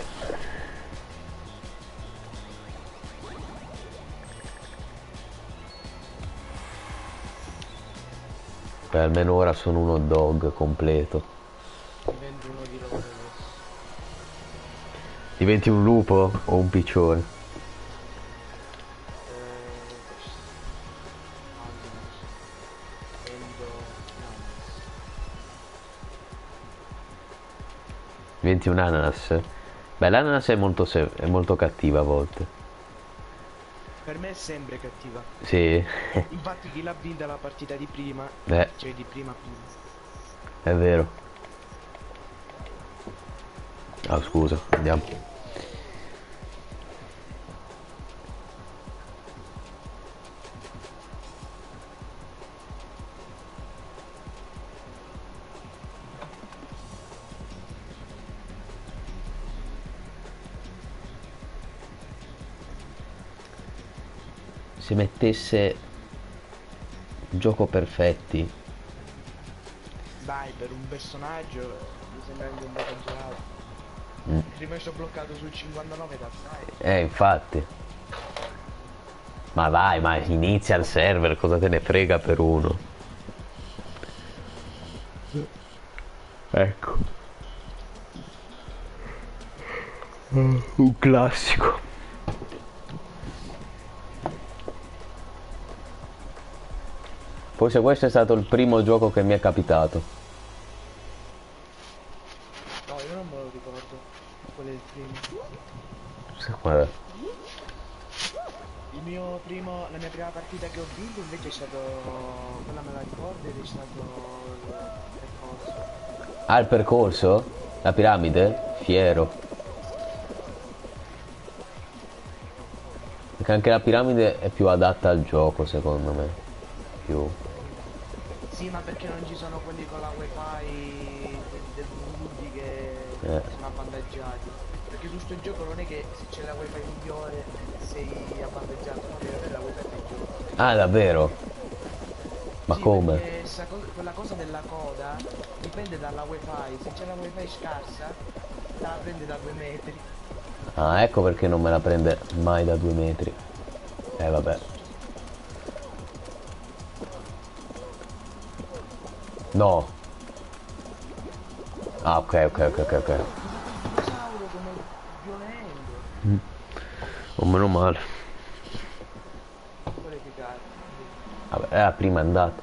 Beh, almeno ora sono un hot dog completo. Divento uno di loro adesso. Diventi un lupo o un piccione? Eh, questo. Ananas. Endo... Ananas. Diventi un ananas? Beh, l'ananas è molto, se- è molto cattiva a volte. Per me è sempre cattiva. Sì. Infatti chi l'ha vinta la partita di prima, Eh, cioè di prima prima. è vero. Ah, scusa, andiamo. Se mettesse gioco perfetti. Dai, per un personaggio mi sembra anche un po' esagerato. Mm. Rimasto bloccato sul cinquantanove da sai. Eh, infatti. Ma vai, ma inizia il server, cosa te ne frega per uno? Ecco. Un classico. Forse questo è stato il primo gioco che mi è capitato. No, io non me lo ricordo. Quello è il primo. Guarda. Il mio primo, la mia prima partita che ho vinto invece è stato, quella me la ricordo ed è stato il percorso. Ah, il percorso? La piramide? Fiero. Perché anche la piramide è più adatta al gioco, secondo me. Più. Sì, ma perché non ci sono quelli con la wifi del Burundi che Eh. sono avvantaggiati? Perché su sto gioco non è che se c'è la wifi migliore sei avvantaggiato, no, devi avere la wifi peggiore. Ah, davvero? Ma Sì, come? perché sta co- quella cosa della coda dipende dalla wifi, se c'è la wifi scarsa te la prende da due metri. Ah, ecco perché non me la prende mai da due metri. Eh, vabbè. No. Ah, ok, ok, ok, ok, ok. Dinosauro come violento. Oh, meno male. Quelle che cade. Vabbè, era prima andato.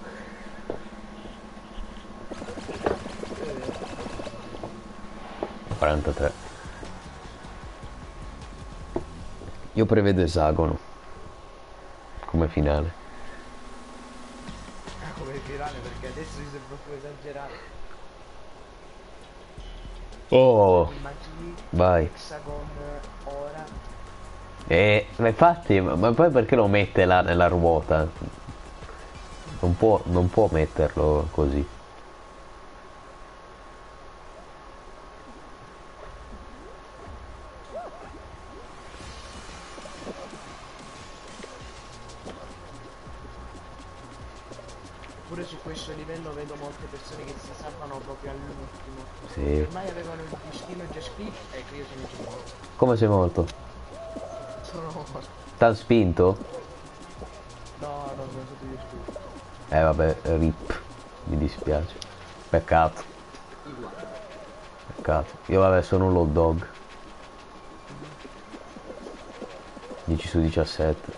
quarantatré. Io prevedo esagono. Come finale. Ah, come finale perché adesso mi sembra proprio esagerato. Oh, Immagini vai. Hexagon ora. E ma infatti, ma, ma poi perché lo mette là nella ruota? Non può, non può metterlo così. pure su questo livello vedo molte persone che si salvano proprio all'ultimo. Sì. Ormai avevano il destino già scritto. Ecco, io sono già morto. Come sei morto? Sono morto. T'han spinto? No, no, sono stato io scritto. Eh vabbè, rip. Mi dispiace. Peccato. Peccato. Io vabbè sono un hot dog. dieci su diciassette.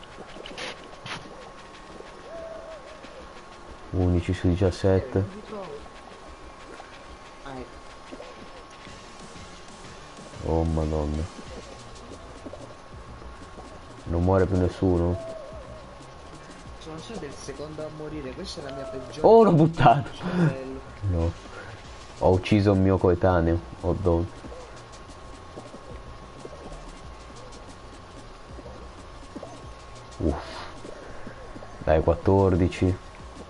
undici su diciassette. Oh madonna. Non muore più nessuno? Sono stato il secondo a morire, questa è la mia peggiore. Oh, l'ho buttato! Cervello. No. Ho ucciso un mio coetaneo. Hot dog. Uff. Dai, quattordici.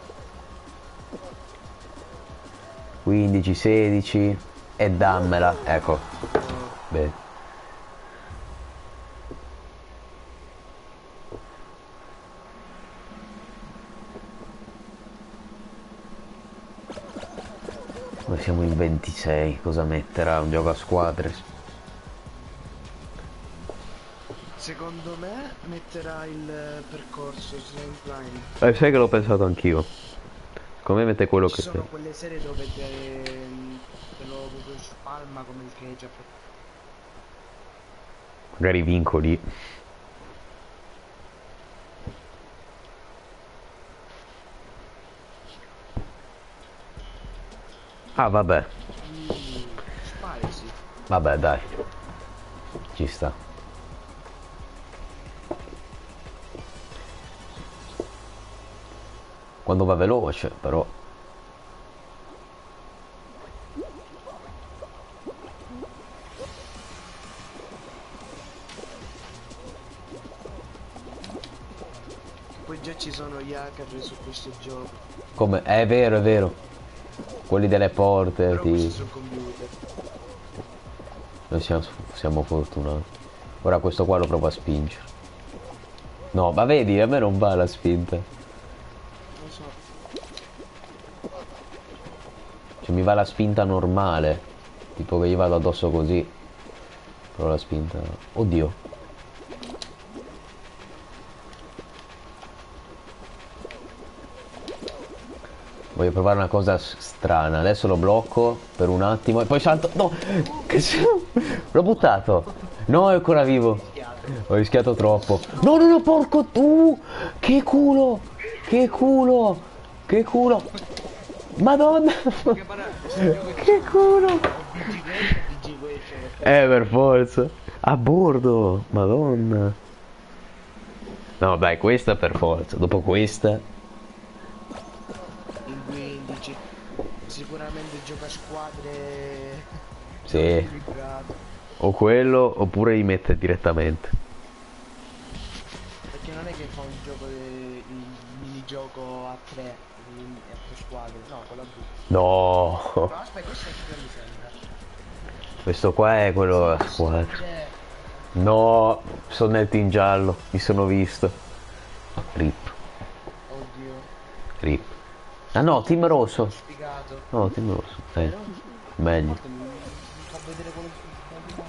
quindici, sedici. E dammela. Ecco. Bene. Noi siamo in ventisei, cosa metterà? Un gioco a squadre? Secondo me metterà il percorso Slime. Eh, sai che l'ho pensato anch'io. Come mette quello Ci che sono sei? quelle serie dove te, te lo proprio spalma come il ketchup. Magari vincoli. Ah vabbè. Mm, spicy. Vabbè dai. Ci sta. Quando va veloce però. Poi già ci sono gli hacker su questo gioco. Come? È vero, è vero. Quelli delle porte, Però questi ti... sul computer. Noi siamo, siamo fortunati. Ora questo qua lo provo a spingere. No, ma vedi, a me non va la spinta. Non so. Cioè mi va la spinta normale. Tipo che gli vado addosso così. Però la spinta... Oddio. Voglio provare una cosa strana. Adesso lo blocco per un attimo e poi salto. No! Che l'ho buttato! No, è ancora vivo. Ho rischiato troppo. No, no, no, porco tu! Che culo! Che culo! Che culo! Madonna! Che culo! Eh, per forza. A bordo! Madonna! No, dai, questa per forza. Dopo questa... In quindici. Sicuramente gioca a squadre. Sì. O quello oppure li mette direttamente. Perché non è che fa un gioco de... il minigioco a tre in- a tre squadre, no, quello a due. No. No, aspetta, questo è quello mi sembra. Questo qua è quello a squadra. Cioè, No, sono nel team giallo, mi sono visto. Rip, oddio, rip. Ah no, team rosso. spiegato. No, team rosso. Eh, meglio. Mi mi fa vedere quello che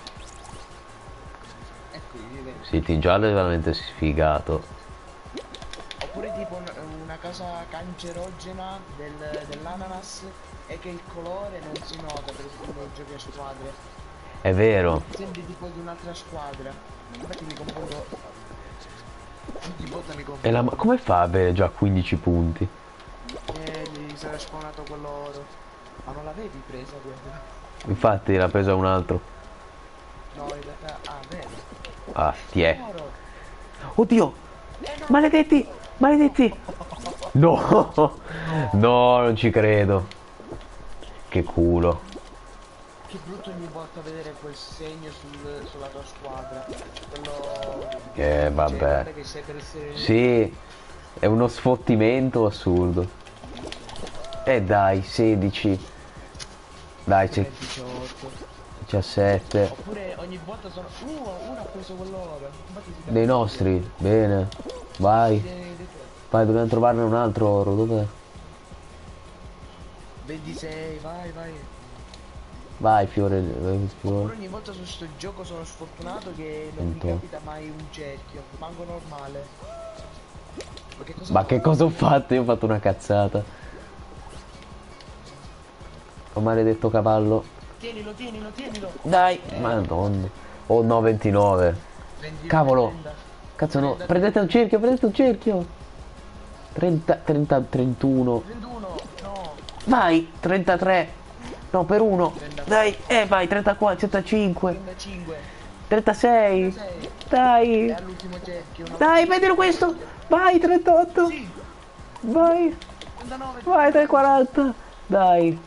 ecco, vive. Sì, team giallo è veramente sfigato. Oppure tipo un- una cosa cancerogena del- dell'ananas e che il colore non si nota per quando giochi a squadre. È vero. Sembri tipo di un'altra squadra. Infatti mi confondo. Ogni volta mi E confondo. la... come fa a avere già quindici punti? E gli sarà spawnato quello oro. Ma non l'avevi presa quella? Infatti l'ha preso un altro. No, in realtà. Ah, vero. Ah, ti è. Oro. Oddio! Eh no. Maledetti! Maledetti! No! No, non ci credo. Che culo. Che brutto ogni volta vedere quel segno sul- sulla tua squadra. Quello. Eh, vabbè. Cioè, guarda che sei per essere. Sì, è uno sfottimento assurdo. E dai, sedici. Dai, c'è diciotto. diciassette. Oppure ogni volta sono. Uh, uno ha preso quell'oro. Infatti si Dei nostri, bene. Vai, Dei- dei tuoi. vai, dobbiamo trovarne un altro oro, dov'è? ventisei, vai, vai. Vai fiore, fiore. Pure ogni volta su sto gioco sono sfortunato che non mi Ventotto. capita mai un cerchio, manco normale. Ma che cosa Ma ho che fatto? cosa ho fatto? Io ho fatto una cazzata. Oh maledetto cavallo. Tienilo, tienilo, tienilo. Dai, madonna. Oh no, ventinove. venti, Cavolo. trenta. Cazzo no. trenta, Prendete un cerchio, prendete un cerchio. trenta, trenta, trentuno. trentuno, no. Vai, trentatré. No, per uno. trentaquattro. Dai, eh vai, trentaquattro, trentacinque, trentacinque. trentasei. trentasei. Dai. E all'ultimo cerchio. Una Dai, vedilo questo. Vai, trentotto. Sì. Vai. trentanove. Vai, trecentoquaranta. Dai.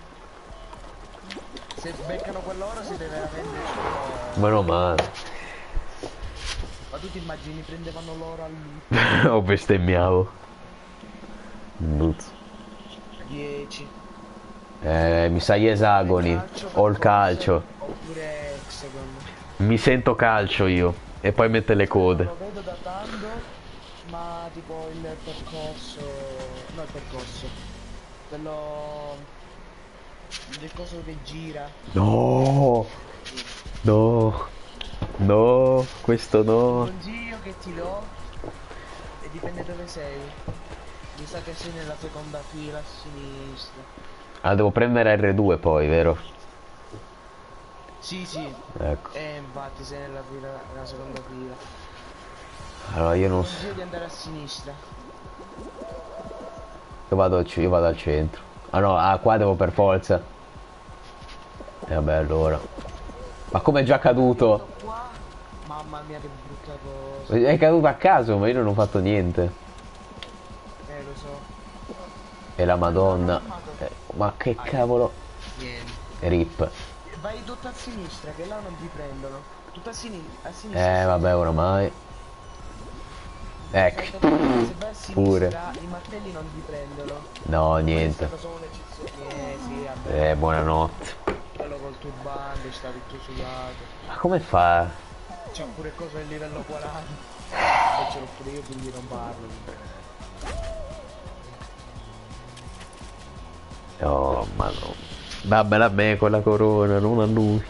Se beccano quell'ora si deve veramente... Meno male. Ma tu ti immagini prendevano l'oro all'ultimo? Ho bestemmiavo. Nuzzo. dieci. Eh, mi sa gli esagoni. O il calcio. Oppure hexagon. Mi sento calcio io. E poi mette le code. Lo vedo da tanto, ma tipo il percorso... No, il percorso. Quello... del coso che gira. No. No. No. Questo Il no. consiglio che ti do, e dipende dove sei. Mi sa che sei nella seconda fila a sinistra. Ah, devo premere erre due poi, vero? Sì, sì. Ecco. E infatti sei nella fila, nella seconda fila. Allora io non so. Consiglio di andare a sinistra. Io vado, al- io vado al centro. Ah no, ah, qua devo per forza. E vabbè allora. Ma come è già caduto? Qua, mamma mia che brutta cosa. È caduto a caso, ma io non ho fatto niente. Eh lo so. E la madonna. Eh, ma che cavolo. Niente. Rip. Vai tutto a sinistra che là non ti prendono. Tutto a, sini a sinistra. Eh vabbè oramai. Ecco. Se vai a sinistra Pure. i martelli non ti prendono. No, È niente. stata solo un'eccezione. Eh sì, vabbè. Eh, buonanotte. Quello col turbante sta tutto sudato. Ma come fa? C'ha pure cosa del livello quaranta. E ce l'ho pure io quindi non parlo. Oh, ma no. Vabbè, a me con la corona, non a lui.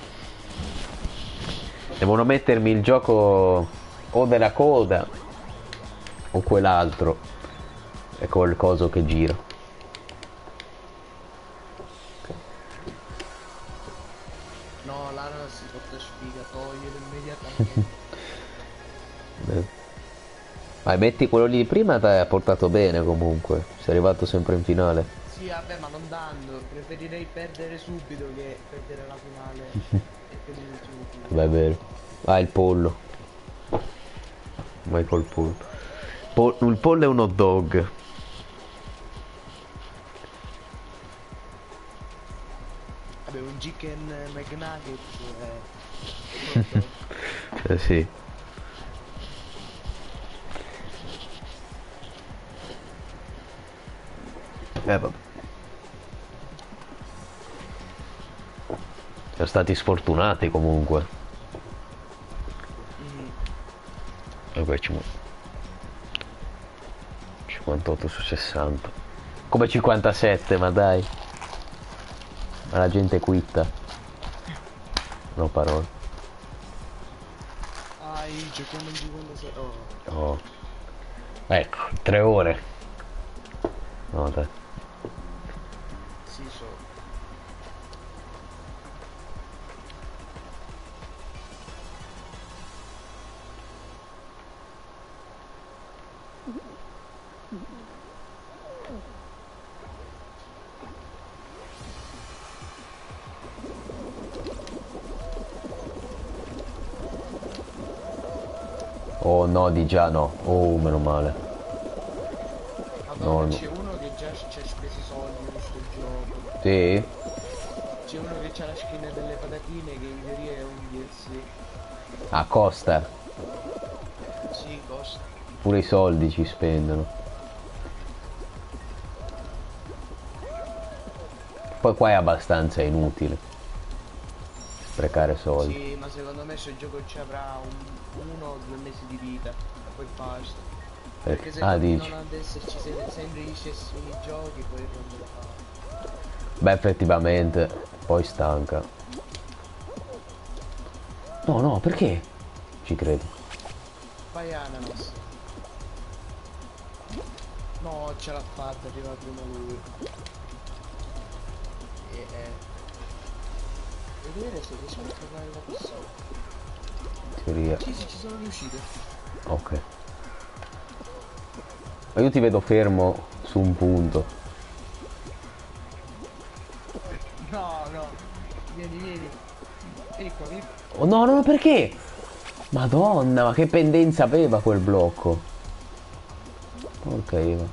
Devono mettermi il gioco o della coda o quell'altro. E col coso che gira. No, là non si porta sfiga, toglielo immediatamente. Beh. Ma metti quello lì di prima ti ha portato bene comunque. Sei arrivato sempre in finale. Sì, vabbè, ma non dando. Preferirei perdere subito che perdere la finale. E per l'ultimo turno. Beh, è vero. Ah, il pollo. Vai col pollo. Pol- il pollo è un hot dog. Vabbè, un chicken McNugget è... Eh sì. Eh vabbè. Siamo stati sfortunati comunque. Mm. E poi ci- cinquantotto su sessanta. Come cinquantasette, ma dai. Ma la gente quitta. No parole. Ai, giochiamo in cinquantasei. Oh. Oh. Ecco, tre ore. No, dai. Sì, so. Oh no, di già no. Oh, meno male. Madonna, No, no. c'è uno che già ci ha speso i soldi in questo gioco. Sì? C'è uno che c'ha la skin delle patatine che in teoria è un D L C. Ah, costa. Sì, costa. Pure i soldi ci spendono. Poi qua è abbastanza inutile sprecare soldi. Sì, ma secondo me sto gioco ci avrà un, uno o due mesi di vita. E poi basta. Perché se Ah, continuano dici. ad esserci se- sempre gli stessi giochi poi non me lo fa. Beh, effettivamente, poi stanca. No, no, perché? Ci credo. Vai ananas. No, ce l'ha fatta, arriva prima lui. E eh. Devo vedere se riesco a trovare la persona. Teoria. Sì, sì, ci sono riuscito. Ok. Ma io ti vedo fermo su un punto. No, no. Vieni, vieni. Vieni qua, vieni. Oh no, no, perché? Madonna, ma che pendenza aveva quel blocco? Porca Eva.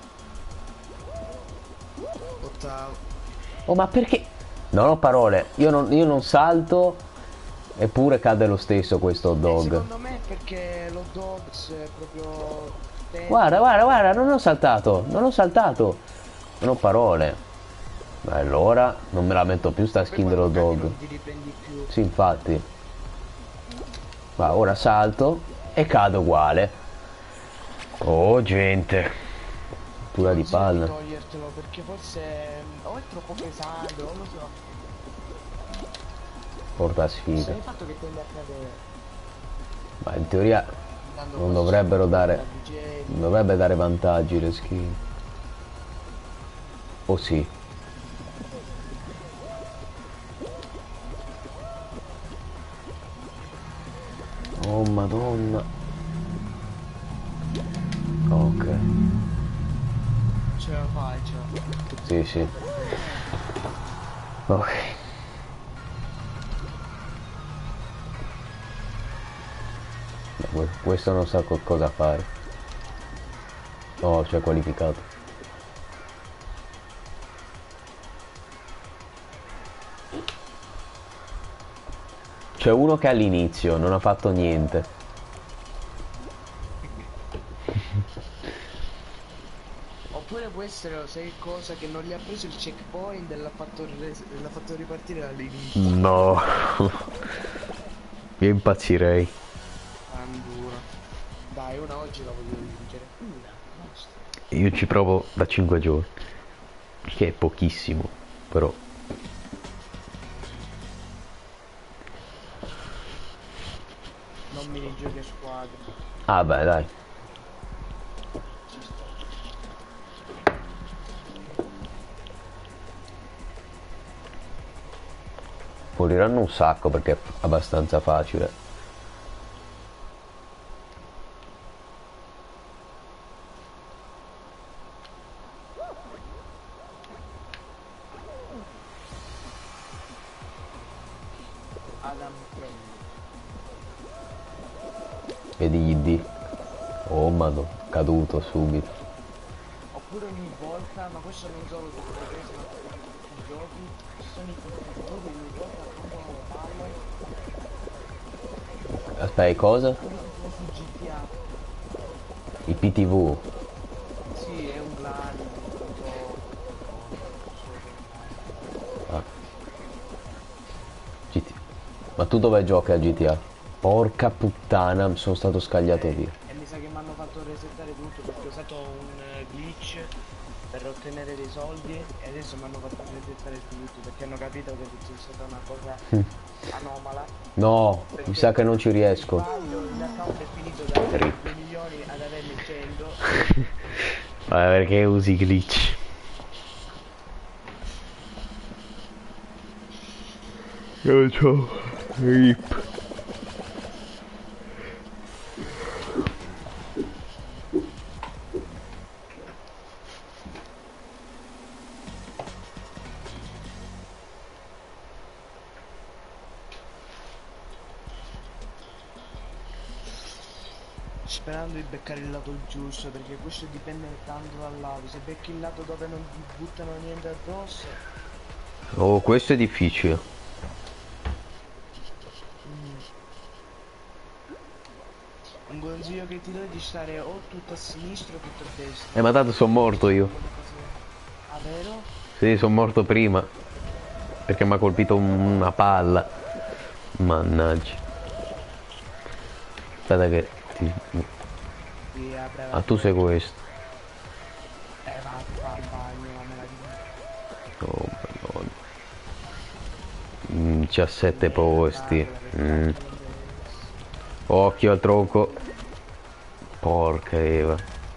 Ottavo. Oh, ma perché? Non ho parole. Io non, io non salto, eppure cade lo stesso questo hot E dog. secondo me è perché lo dogs è proprio... Guarda, guarda, guarda, non ho saltato. Non ho saltato. Non ho parole. Ma allora non me la metto più sta skin dello dog. Non ti riprendi più. Sì, infatti. Ma ora salto e cado uguale. Oh, gente. Pura di palla. Togliertelo perché forse o è troppo pesante, non lo so. Porta Se sfiga. hai fatto che tende a cadere. Ma in teoria Andando non qua dovrebbero su, dare. la B J. Non dovrebbe dare vantaggi le skin. Oh sì. Oh madonna. Ok. Ce la fai, ce la fai. Sì, sì. Ok. Questo non sa co- cosa fare. Oh, ci ha qualificato. C'è uno che all'inizio non ha fatto niente. Oppure può essere, sai cosa, che non gli ha preso il checkpoint e l'ha fatto, res- l'ha fatto ripartire dall'inizio. No. Io impazzirei. Andura. Dai, una oggi la voglio vincere. Una, basta. Io ci provo da cinque giorni. Che è pochissimo, però. Non minigiochi a squadra. Ah beh, dai. Ci sto. Moriranno un sacco perché è abbastanza facile. Adam Kelly. Vedi gli D. Oh madò, caduto subito. Oppure ogni volta, ma questo non solo su progresso, ma per i giochi, ci sono i competitori ogni volta rompono le palle. Aspetta, cosa? Oppure tipo su G T A. I P T V. Sì, è un clan, non so. Ah. G T A. Ma tu dove giochi a G T A? Porca puttana, sono stato scagliato via. E mi sa che mi hanno fatto resettare tutto perché ho usato un eh, glitch per ottenere dei soldi e adesso mi hanno fatto resettare tutto perché hanno capito che c'è stata una cosa anomala. No, Perché mi sa che non ci riesco. sbaglio, l'account è finito da due milioni ad averne cento. Ma perché usi glitch? Io c'ho rip. Sperando di beccare il lato giusto perché questo dipende tanto dal lato. Se becchi il lato dove non ti buttano niente addosso. Oh, questo è difficile. mm, Un consiglio che ti do è di stare o tutto a sinistra o tutto a destra. Eh, ma tanto sono morto io. Quelle cose- Ah, vero? Sì, sono morto prima. Perché mi ha colpito un- una palla. Mannaggia. Aspetta che ti... Sì, apre la Ah, tu sei questo. Eh, va, fa il bagno, ma me la dico. Oh, madonna. Mm, diciassette posti. Mm. Occhio al tronco. Porca Eva.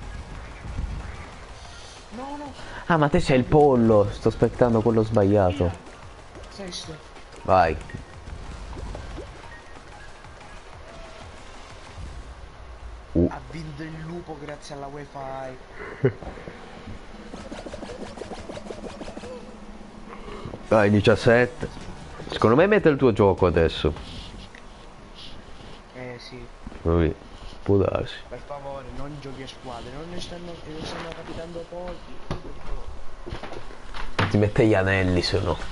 No, no. Ah, ma te sei il pollo. Sto aspettando quello sbagliato. Sesto. Vai. Uh. Ha vinto il lupo grazie alla wifi. Vai, diciassette. Secondo me mette il tuo gioco adesso. Eh sì. Così. Può darsi. Per favore, non giochi a squadre, non ne stanno, ne stanno capitando pochi. Ti mette gli anelli, se no.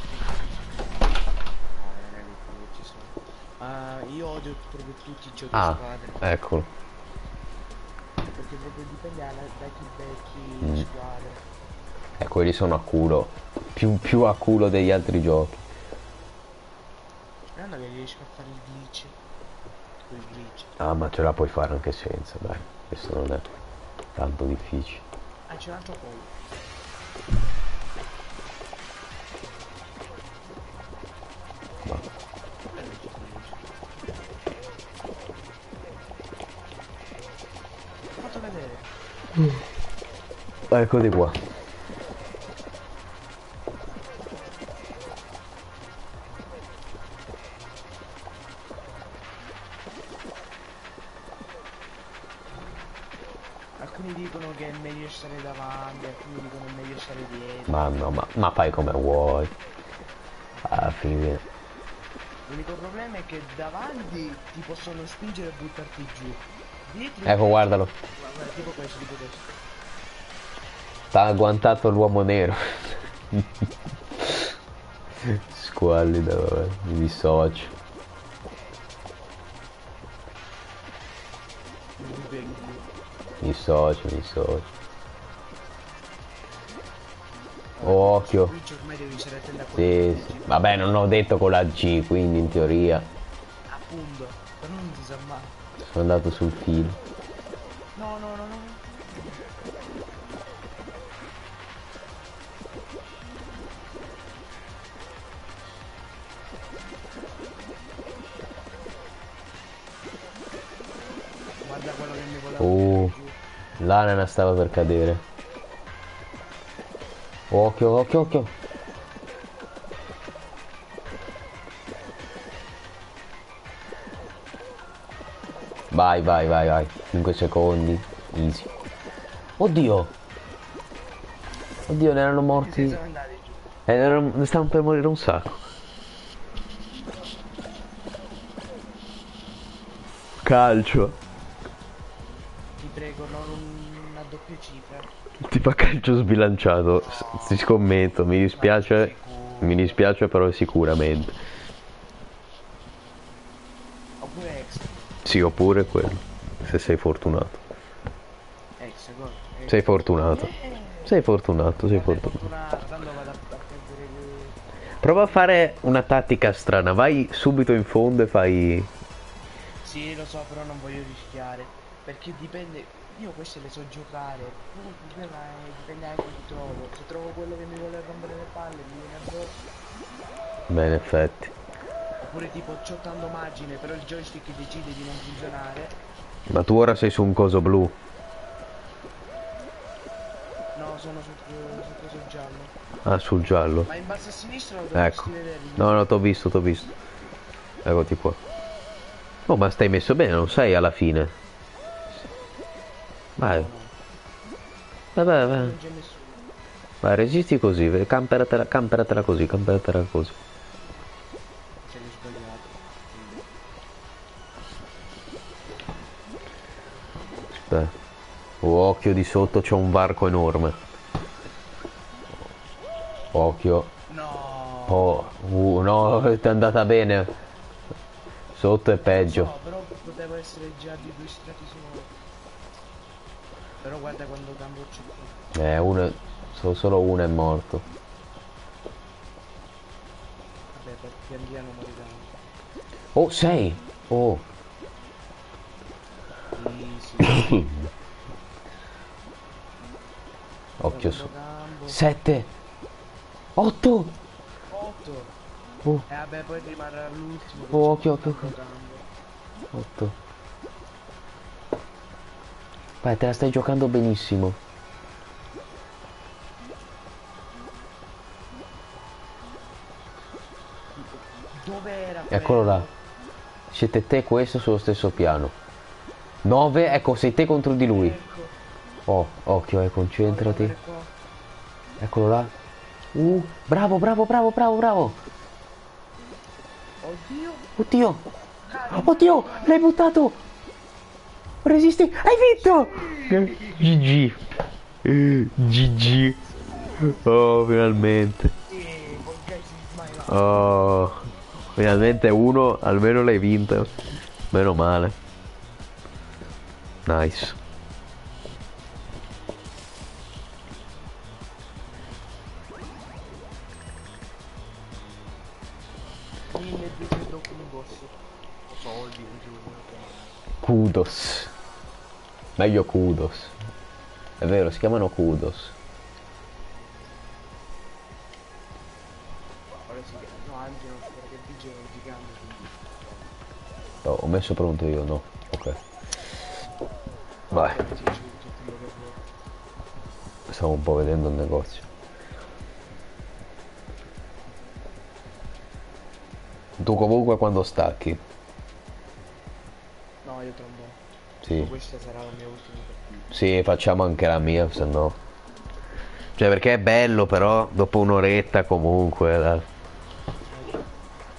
Uh, io odio proprio tutti i giochi a Ah, squadre. eccolo. Perché proprio dipende da, da chi becchi Mm. squadre. E quelli sono a culo. Più, più a culo degli altri giochi. Guarda che riesco a fare il glitch. Quel glitch. Ah, ma ce la puoi fare anche senza, dai. Questo non è tanto difficile. Ah, c'è un altro pollo. Ma... Fatto vedere. Eccoli qua. Alcuni dicono che è meglio stare davanti, alcuni dicono che è meglio stare dietro. Ma no, ma, ma fai come vuoi. Alla fine. L'unico problema è che davanti ti possono spingere e buttarti giù. Dietro Ecco, invece- guardalo. Guarda, tipo questo, tipo questo. T'ha agguantato l'uomo nero. Squallido, vabbè. Mi dissocio. Non mi vedi più. Mi dissocio, mi dissocio. Occhio. Twitch ormai devi stare attento a Sì, quello sì. che dici. Vabbè, non ho detto con la G, quindi in teoria Appunto, però non si sa mai. sono andato sul filo. No, no, no, no. Guarda quello che mi voleva Oh, buttare giù. l'anana stava per cadere. Occhio, occhio, occhio. Vai, vai, vai, vai. cinque secondi. Easy. Oddio. Oddio, ne erano Che morti. sono andati giù. Eh, ne, erano- ne stavano per morire un sacco. Calcio. Ti prego, non una doppia cifra. Ti fa calcio sbilanciato. S- Ti scommetto, mi dispiace. Mi dispiace però sicuramente. Oppure extra. Sì, oppure quello. Se sei fortunato. Extra, gol. Extra. Sei fortunato. Eh, Sei fortunato, sei guarda, fortunato. fortunato, tanto vado a, a prendere le... Prova a fare una tattica strana. Vai subito in fondo e fai... Sì, lo so, però non voglio rischiare. Perché dipende... Io queste le so giocare. Però il problema è dipende anche chi trovo. Se trovo quello che mi vuole rompere le palle, mi viene addosso. Beh, in effetti. Oppure tipo c'ho tanto margine, però il joystick decide di non funzionare. Ma tu ora sei su un coso blu. No, sono sul, sul coso giallo. Ah, sul giallo. Ma in basso a sinistra lo dovresti Ecco. vedere. No, no, t'ho visto, t'ho visto. Eccoti qua. Oh, ma stai messo bene, non sei alla fine. Vai. Vai, vai, vai. Non c'è nessuno. Vai, resisti così, ve- camperatela, camperatela così, camperatela così. Se l'ho sbagliato. Aspetta. Oh, occhio di sotto, c'è un varco enorme. Occhio. No. Oh, uh, no, ti è andata bene. Sotto è peggio. No, però poteva essere già di due strati solo. Però guarda quando cambio il cellulare. Eh, uno, so- solo uno è morto. Vabbè, per pian piano moriranno. Oh, sei! Oh, Sì, sì. occhio su. Quando cambo. Sette! Otto! otto. Oh, E vabbè, poi rimarrà all'ultimo che oh, ci occhio, occhio, sta occhio. giocando. otto. Vai, te la stai giocando benissimo. Dove era Eccolo là. quello? Siete te e questo sullo stesso piano. nove, ecco, sei te contro di lui. Ecco, Oh, occhio, eh, devo concentrati. rimanere qua. Eccolo là. Uh, bravo, bravo, bravo, bravo, bravo. Oddio, Oddio. cadi, Oddio, cadi, l'hai cadi. buttato. Resisti. Hai vinto. Sì! G G. Eh, G G. Oh, finalmente. Sì, Volgai is my life. Oh, finalmente uno, almeno l'hai vinta. Meno male. Nice. milleduecento kudos. O soldi, non si vogliono chiamare. Kudos. Meglio Kudos. È vero, si chiamano Kudos. Ora si chiama. No, anzi non so perché dice non si chiama. Quindi. Oh, ho messo pronto io, no. Ok. Vai. Ok, sì, c'è tutto quello che vuoi. Stavo un po' vedendo il negozio. Tu comunque quando stacchi? No, io tra un po'. Sì. Ma questa sarà la mia ultima partita. Sì, facciamo anche la mia, se no. Cioè perché è bello però, dopo un'oretta comunque. Dai. Eh già.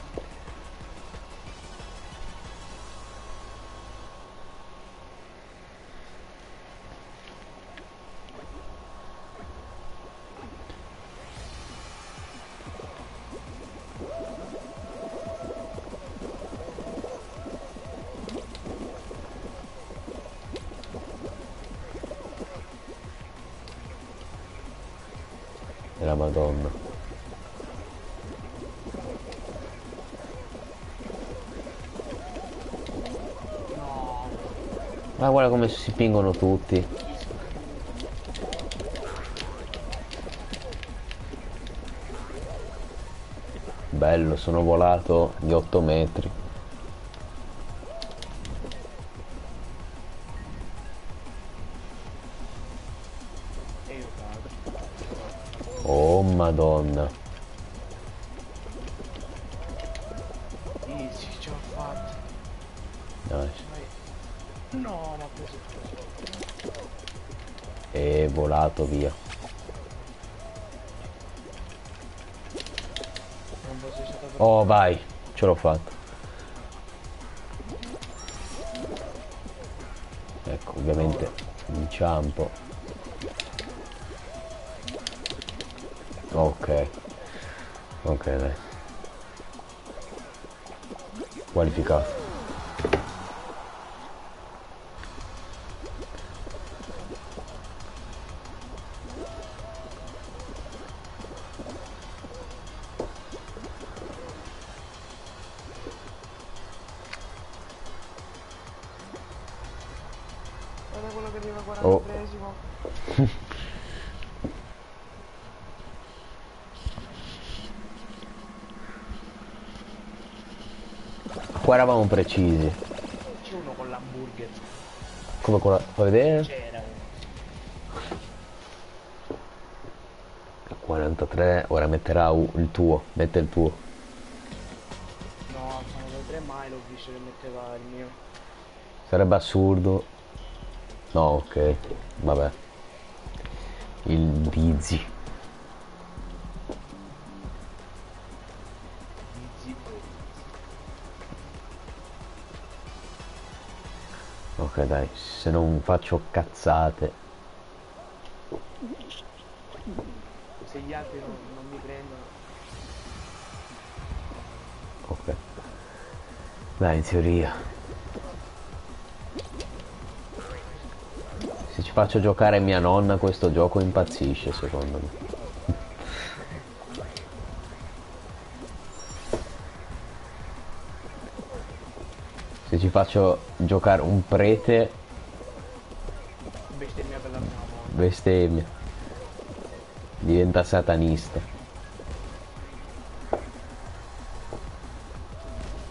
E la Madonna. No, Ma guarda come si spingono tutti. Bello, sono volato di otto metri. e io cado. Oh Madonna. Easy, ce l'ho fatta. Nice. Vai. No, ma ha preso il coso. E volato via. Non posso essere stato Oh troppo. vai, ce l'ho fatto. Ecco, ovviamente inciampo. Ok. Ok, dai. Qualificato. Guarda quello che arriva Oh. quarantatreesimo. Qua eravamo precisi. C'è uno con l'hamburger. Come con la... Fai vedere? C'era uno. quarantatré, ora metterà u- il tuo. Mette il tuo. No, sono da tre mai l'ho visto che metteva il mio. Sarebbe assurdo. No, ok. Vabbè. Il Dizzy. Easy. Ok, dai. Se non faccio cazzate. Se gli altri non, non mi prendono. Ok. Dai, in teoria. Se ci faccio giocare mia nonna questo gioco impazzisce, secondo me. Se ci faccio giocare un prete, Bestemmia per la prima volta. bestemmia. Diventa satanista.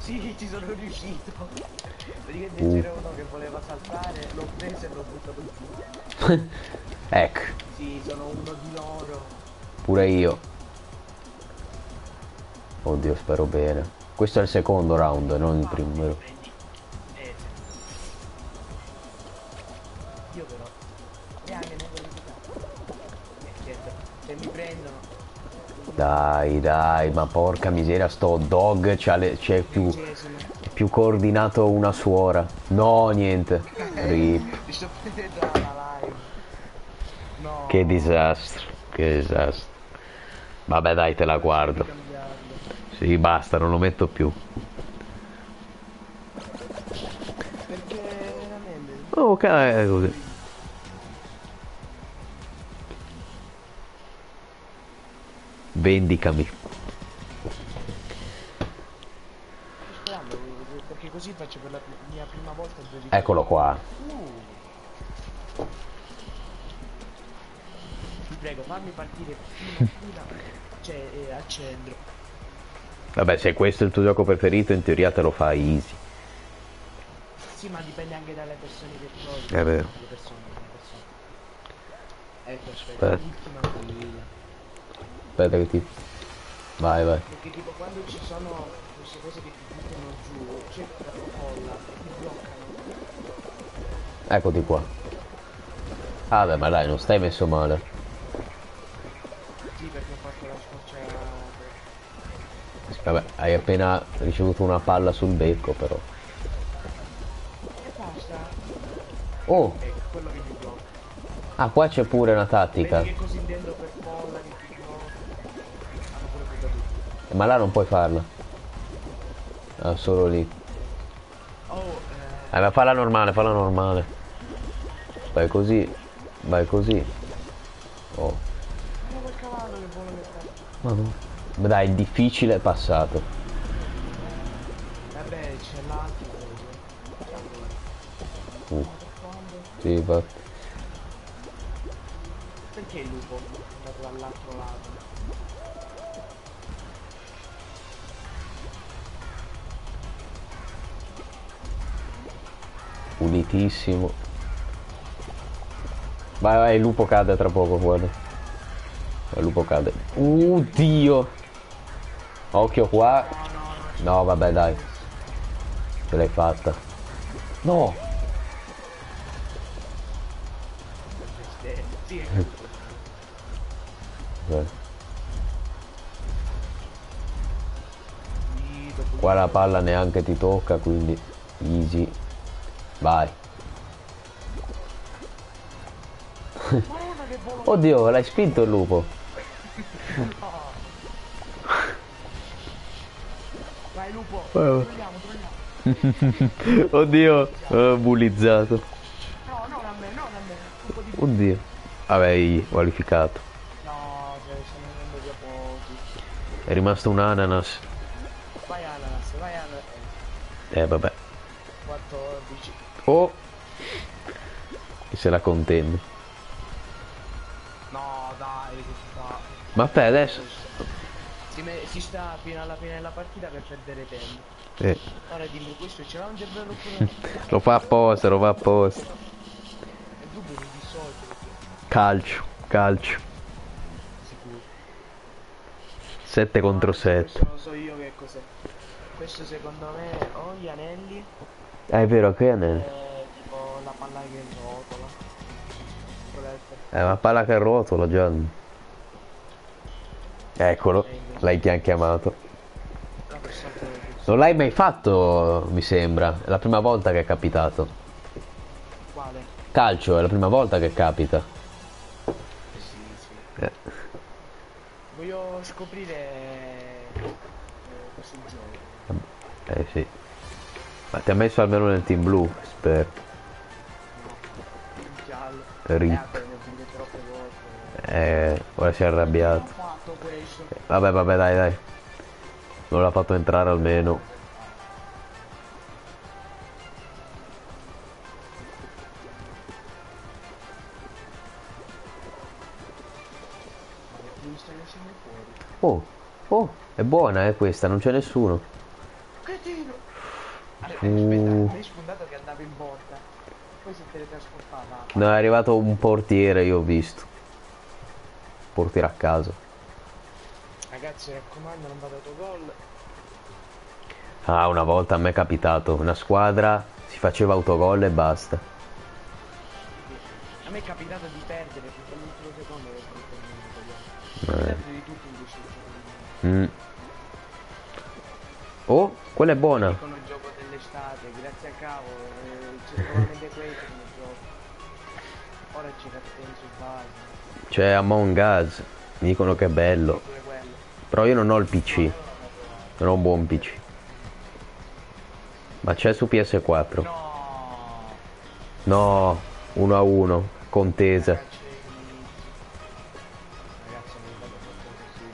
Sì, ci sono riuscito. Praticamente Uh. c'era uno che voleva saltare, l'ho preso e l'ho buttato giù. Ecco, Sì, sono uno di loro. pure io. Oddio, spero bene. Questo è il secondo round, non il primo, vero? Prendi. Eh, io però. E anche ne volevo Eh, certo, se mi prendono. Dai, dai, ma porca miseria, sto dog c'è più, Tredicesimo. più coordinato una suora. No, niente. Rip. Ti sto prendendo la live. No. Che disastro, che disastro. Vabbè, dai, te la guardo. Cambiarlo. Sì, basta, non lo metto più. Perché veramente. Oh, ok, è così. Vendicami. Sto sperando perché così faccio per la mia prima volta il dodici. Eccolo qua. Uh. Ti prego, fammi partire fino fino cioè eh, al centro. Vabbè, se questo è il tuo gioco preferito, in teoria te lo fai easy. Sì, ma dipende anche dalle persone che trovi. È vero. Le persone, le persone. Ecco, aspetta, Aspetta. l'ultima guida. Aspetta che ti... Vai, vai. Perché tipo quando ci sono queste cose che ti buttano giù, c'è la folla e ti bloccano. Eccoti qua. Ah, beh, ma dai, non stai messo male. Sì, perché ho fatto la scocciata. Vabbè, hai appena ricevuto una palla sul becco, però. E basta. Oh, Ecco, quello che mi blocca. ah, qua c'è pure una tattica. Vedi che così intendo per folla che ti blocca. Hanno pure buttato giù. Ma là non puoi farla. Ah, solo lì. Oh, Eh, eh, ma falla normale, falla normale. Vai così. Vai così. Oh. ma quel cavallo che vuole mettere. Ma no. Ma dai, difficile è passato. Vabbè, c'è l'altro. Uh, Ma per quando? sì, va. Perché il lupo è andato dall'altro lato? Pulitissimo. Vai, vai, il lupo cade tra poco, guarda. Il lupo cade. Oddio. Occhio qua. No, no, no. No, vabbè, dai. Ce l'hai fatta. No. Sì, sì. Eh, Sì, dopo Qua la palla neanche ti tocca, quindi easy. Vai. Madonna che volo. Oddio, l'hai spinto il lupo. No. Vai lupo, Oh. troviamo, troviamo. Oddio, ho bullizzato. No, non a me, non a me. Un po' di più. Oddio. Vabbè, qualificato. No, cioè, sono venendo via pochi. È rimasto un ananas. Vai ananas, vai ananas. Eh, vabbè. quattordici. Oh. Che se la contende. No, dai, che si fa. Ma aspetta, adesso. Si, me- si sta fino alla fine della partita per perdere tempo. Eh, Ora dimmi, questo ce l'ha un cervello oppure no? lo fa apposta, lo fa apposta. Il dubbio mi dissocio perché Calcio, calcio. sicuro. sette contro No, sette. questo lo so io che cos'è. Questo secondo me o gli anelli, Ah, è vero, che anelli? eh, tipo la palla che rotola. Protette. È una palla che rotola, Gianni. Eccolo, l'hai chi- chiamato. No, per salto del Non l'hai mai fatto, mi sembra. È la prima volta che è capitato. quale? Calcio, è la prima volta che capita. Eh sì, sì. Eh, Voglio scoprire eh, questo gioco. eh sì. Ma ti ha messo almeno nel team blu, spero. Il giallo. Rip. Eh, vabbè, ne ho vinte troppe volte. Eh, ora si è Non ho arrabbiato. fatto questo. Vabbè, vabbè, dai, dai. Non l'ha fatto entrare almeno. Mi stai lasciando fuori. Oh, oh, è buona, eh, questa, non c'è nessuno. Cretino! Allora, Uh. aspetta, mi hai spuntato che andavo in porta. Poi si è teletrasportata. No, è arrivato un portiere, io ho visto. Portiere a caso. Ragazzi, mi raccomando, non vado autogol. Ah, una volta a me è capitato, una squadra si faceva autogol e basta. A me è capitato di perdere tutto l'ultimo secondo del tutto Eh. di tutti in questo Mm. Oh, quella è buona. con il gioco dell'estate, grazie a cavo, eh, c'è solamente questo come gioco. Ora c'è Captain su base, C'è Among Us, mi dicono che è bello. pure quello. Però io non ho il P C, non ho un buon P C. Ma c'è su P S quattro. No! No, uno a uno, contesa. Ragazzi, ragazzi, mi vado proprio così.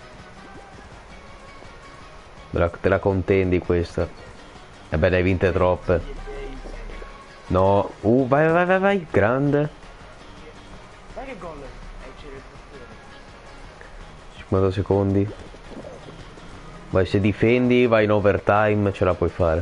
Te la, te la contendi questa. E beh, ne hai vinte troppe. No, uh, vai, vai, vai, vai, grande. Vai che gol! Eh, c'è il portiere. cinquanta secondi. Vai, se difendi, vai in overtime, ce la puoi fare.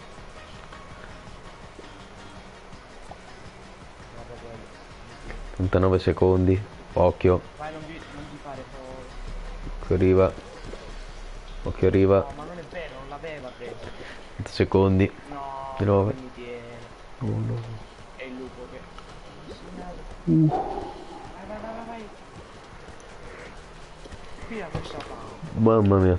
Guarda quello. trentanove secondi. Occhio. Vai, non, vi, non ti fare favore. Occhio arriva. Occhio arriva. No, ma non è vero, non l'aveva preso. trenta secondi. No, Di nuovo. non mi tiene. uno. È il lupo che... Uh. Vai, vai, vai, vai, vai. Via questa palla. Mamma mia.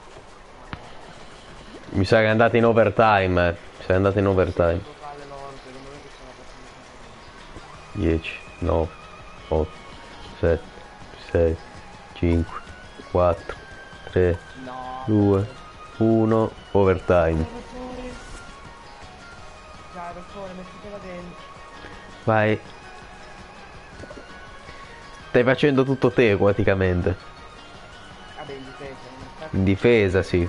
Mi sa che è andata in overtime, eh. Mi sa che è andata in overtime. Fate loro, secondo me questa la possono fare. dieci, nove, otto, sette, sei, cinque, quattro, tre, No. due, uno, overtime. Dai, per favore, mettitela dentro. Vai. Stai facendo tutto te praticamente. Vabbè, in difesa, non sta... In difesa, sì.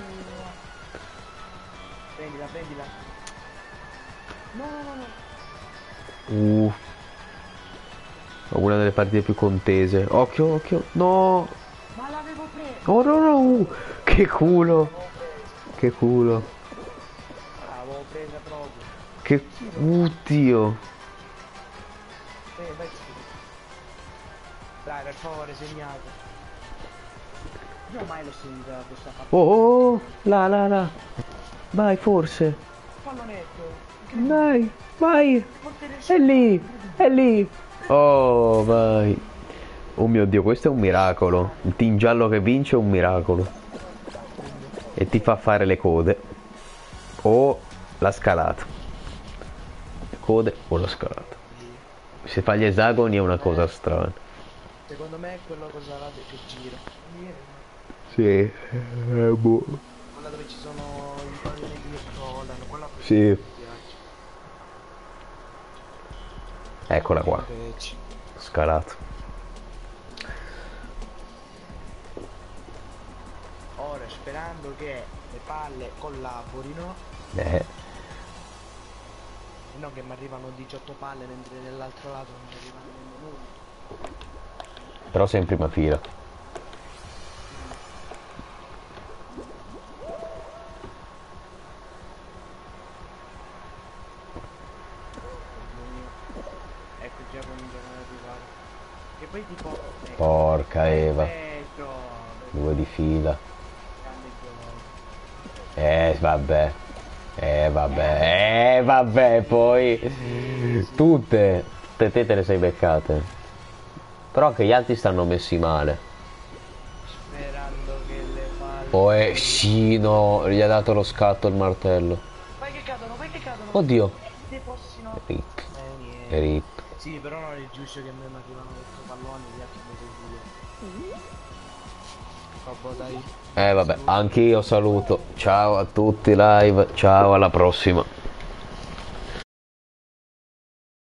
Prendila, prendila. No, no, no, no. Uh. Una delle partite più contese. Occhio, occhio. No. Ma l'avevo preso. Oh no no. Uh. Che culo. Che culo. L'avevo presa proprio. Che... Oddio. Eh, vai. Dai, per favore, segnate. Io mai l'ho sentita questa fatta. Oh, oh, oh. Là, là, là. Vai, forse. Pallonetto. Vai, vai. Portiere È lì. È lì. Oh, vai. Oh mio Dio, questo è un miracolo. Il team giallo che vince è un miracolo. E ti fa fare le code. O la scalata. Le code o la scalata. Se fa gli esagoni è una cosa strana. Secondo me è quello cosa là che gira. Sì, eh, boh. Quella dove ci sono i palloni che rollano, quella Sì. mi piace. Eccola qua. Invece. Scalato. Ora sperando che le palle collaborino, Eh. non che mi arrivano diciotto palle mentre nell'altro lato non mi arrivano nemmeno uno. Però sei in prima fila. Ecco già cominciano ad arrivare. E poi tipo... Ecco, Porca Eva. ecco, Due di fila. grande gioco. Eh, vabbè. Eh, vabbè. Eh, vabbè, poi... Tutte. Tutte te te le sei beccate. Però anche gli altri stanno messi male. Sperando che le palle... Oh, eh, sì, no. Gli ha dato lo scatto il martello. Vai che cadono, vai che cadono! Oddio. Se fossimo... Rip. Eh, niente. Rip. Sì, però non è giusto che a me mi arrivano questi palloni e gli altri mi due. Vabbè, dai. Eh, vabbè. Anch'io saluto. Ciao a tutti live. Ciao, alla prossima.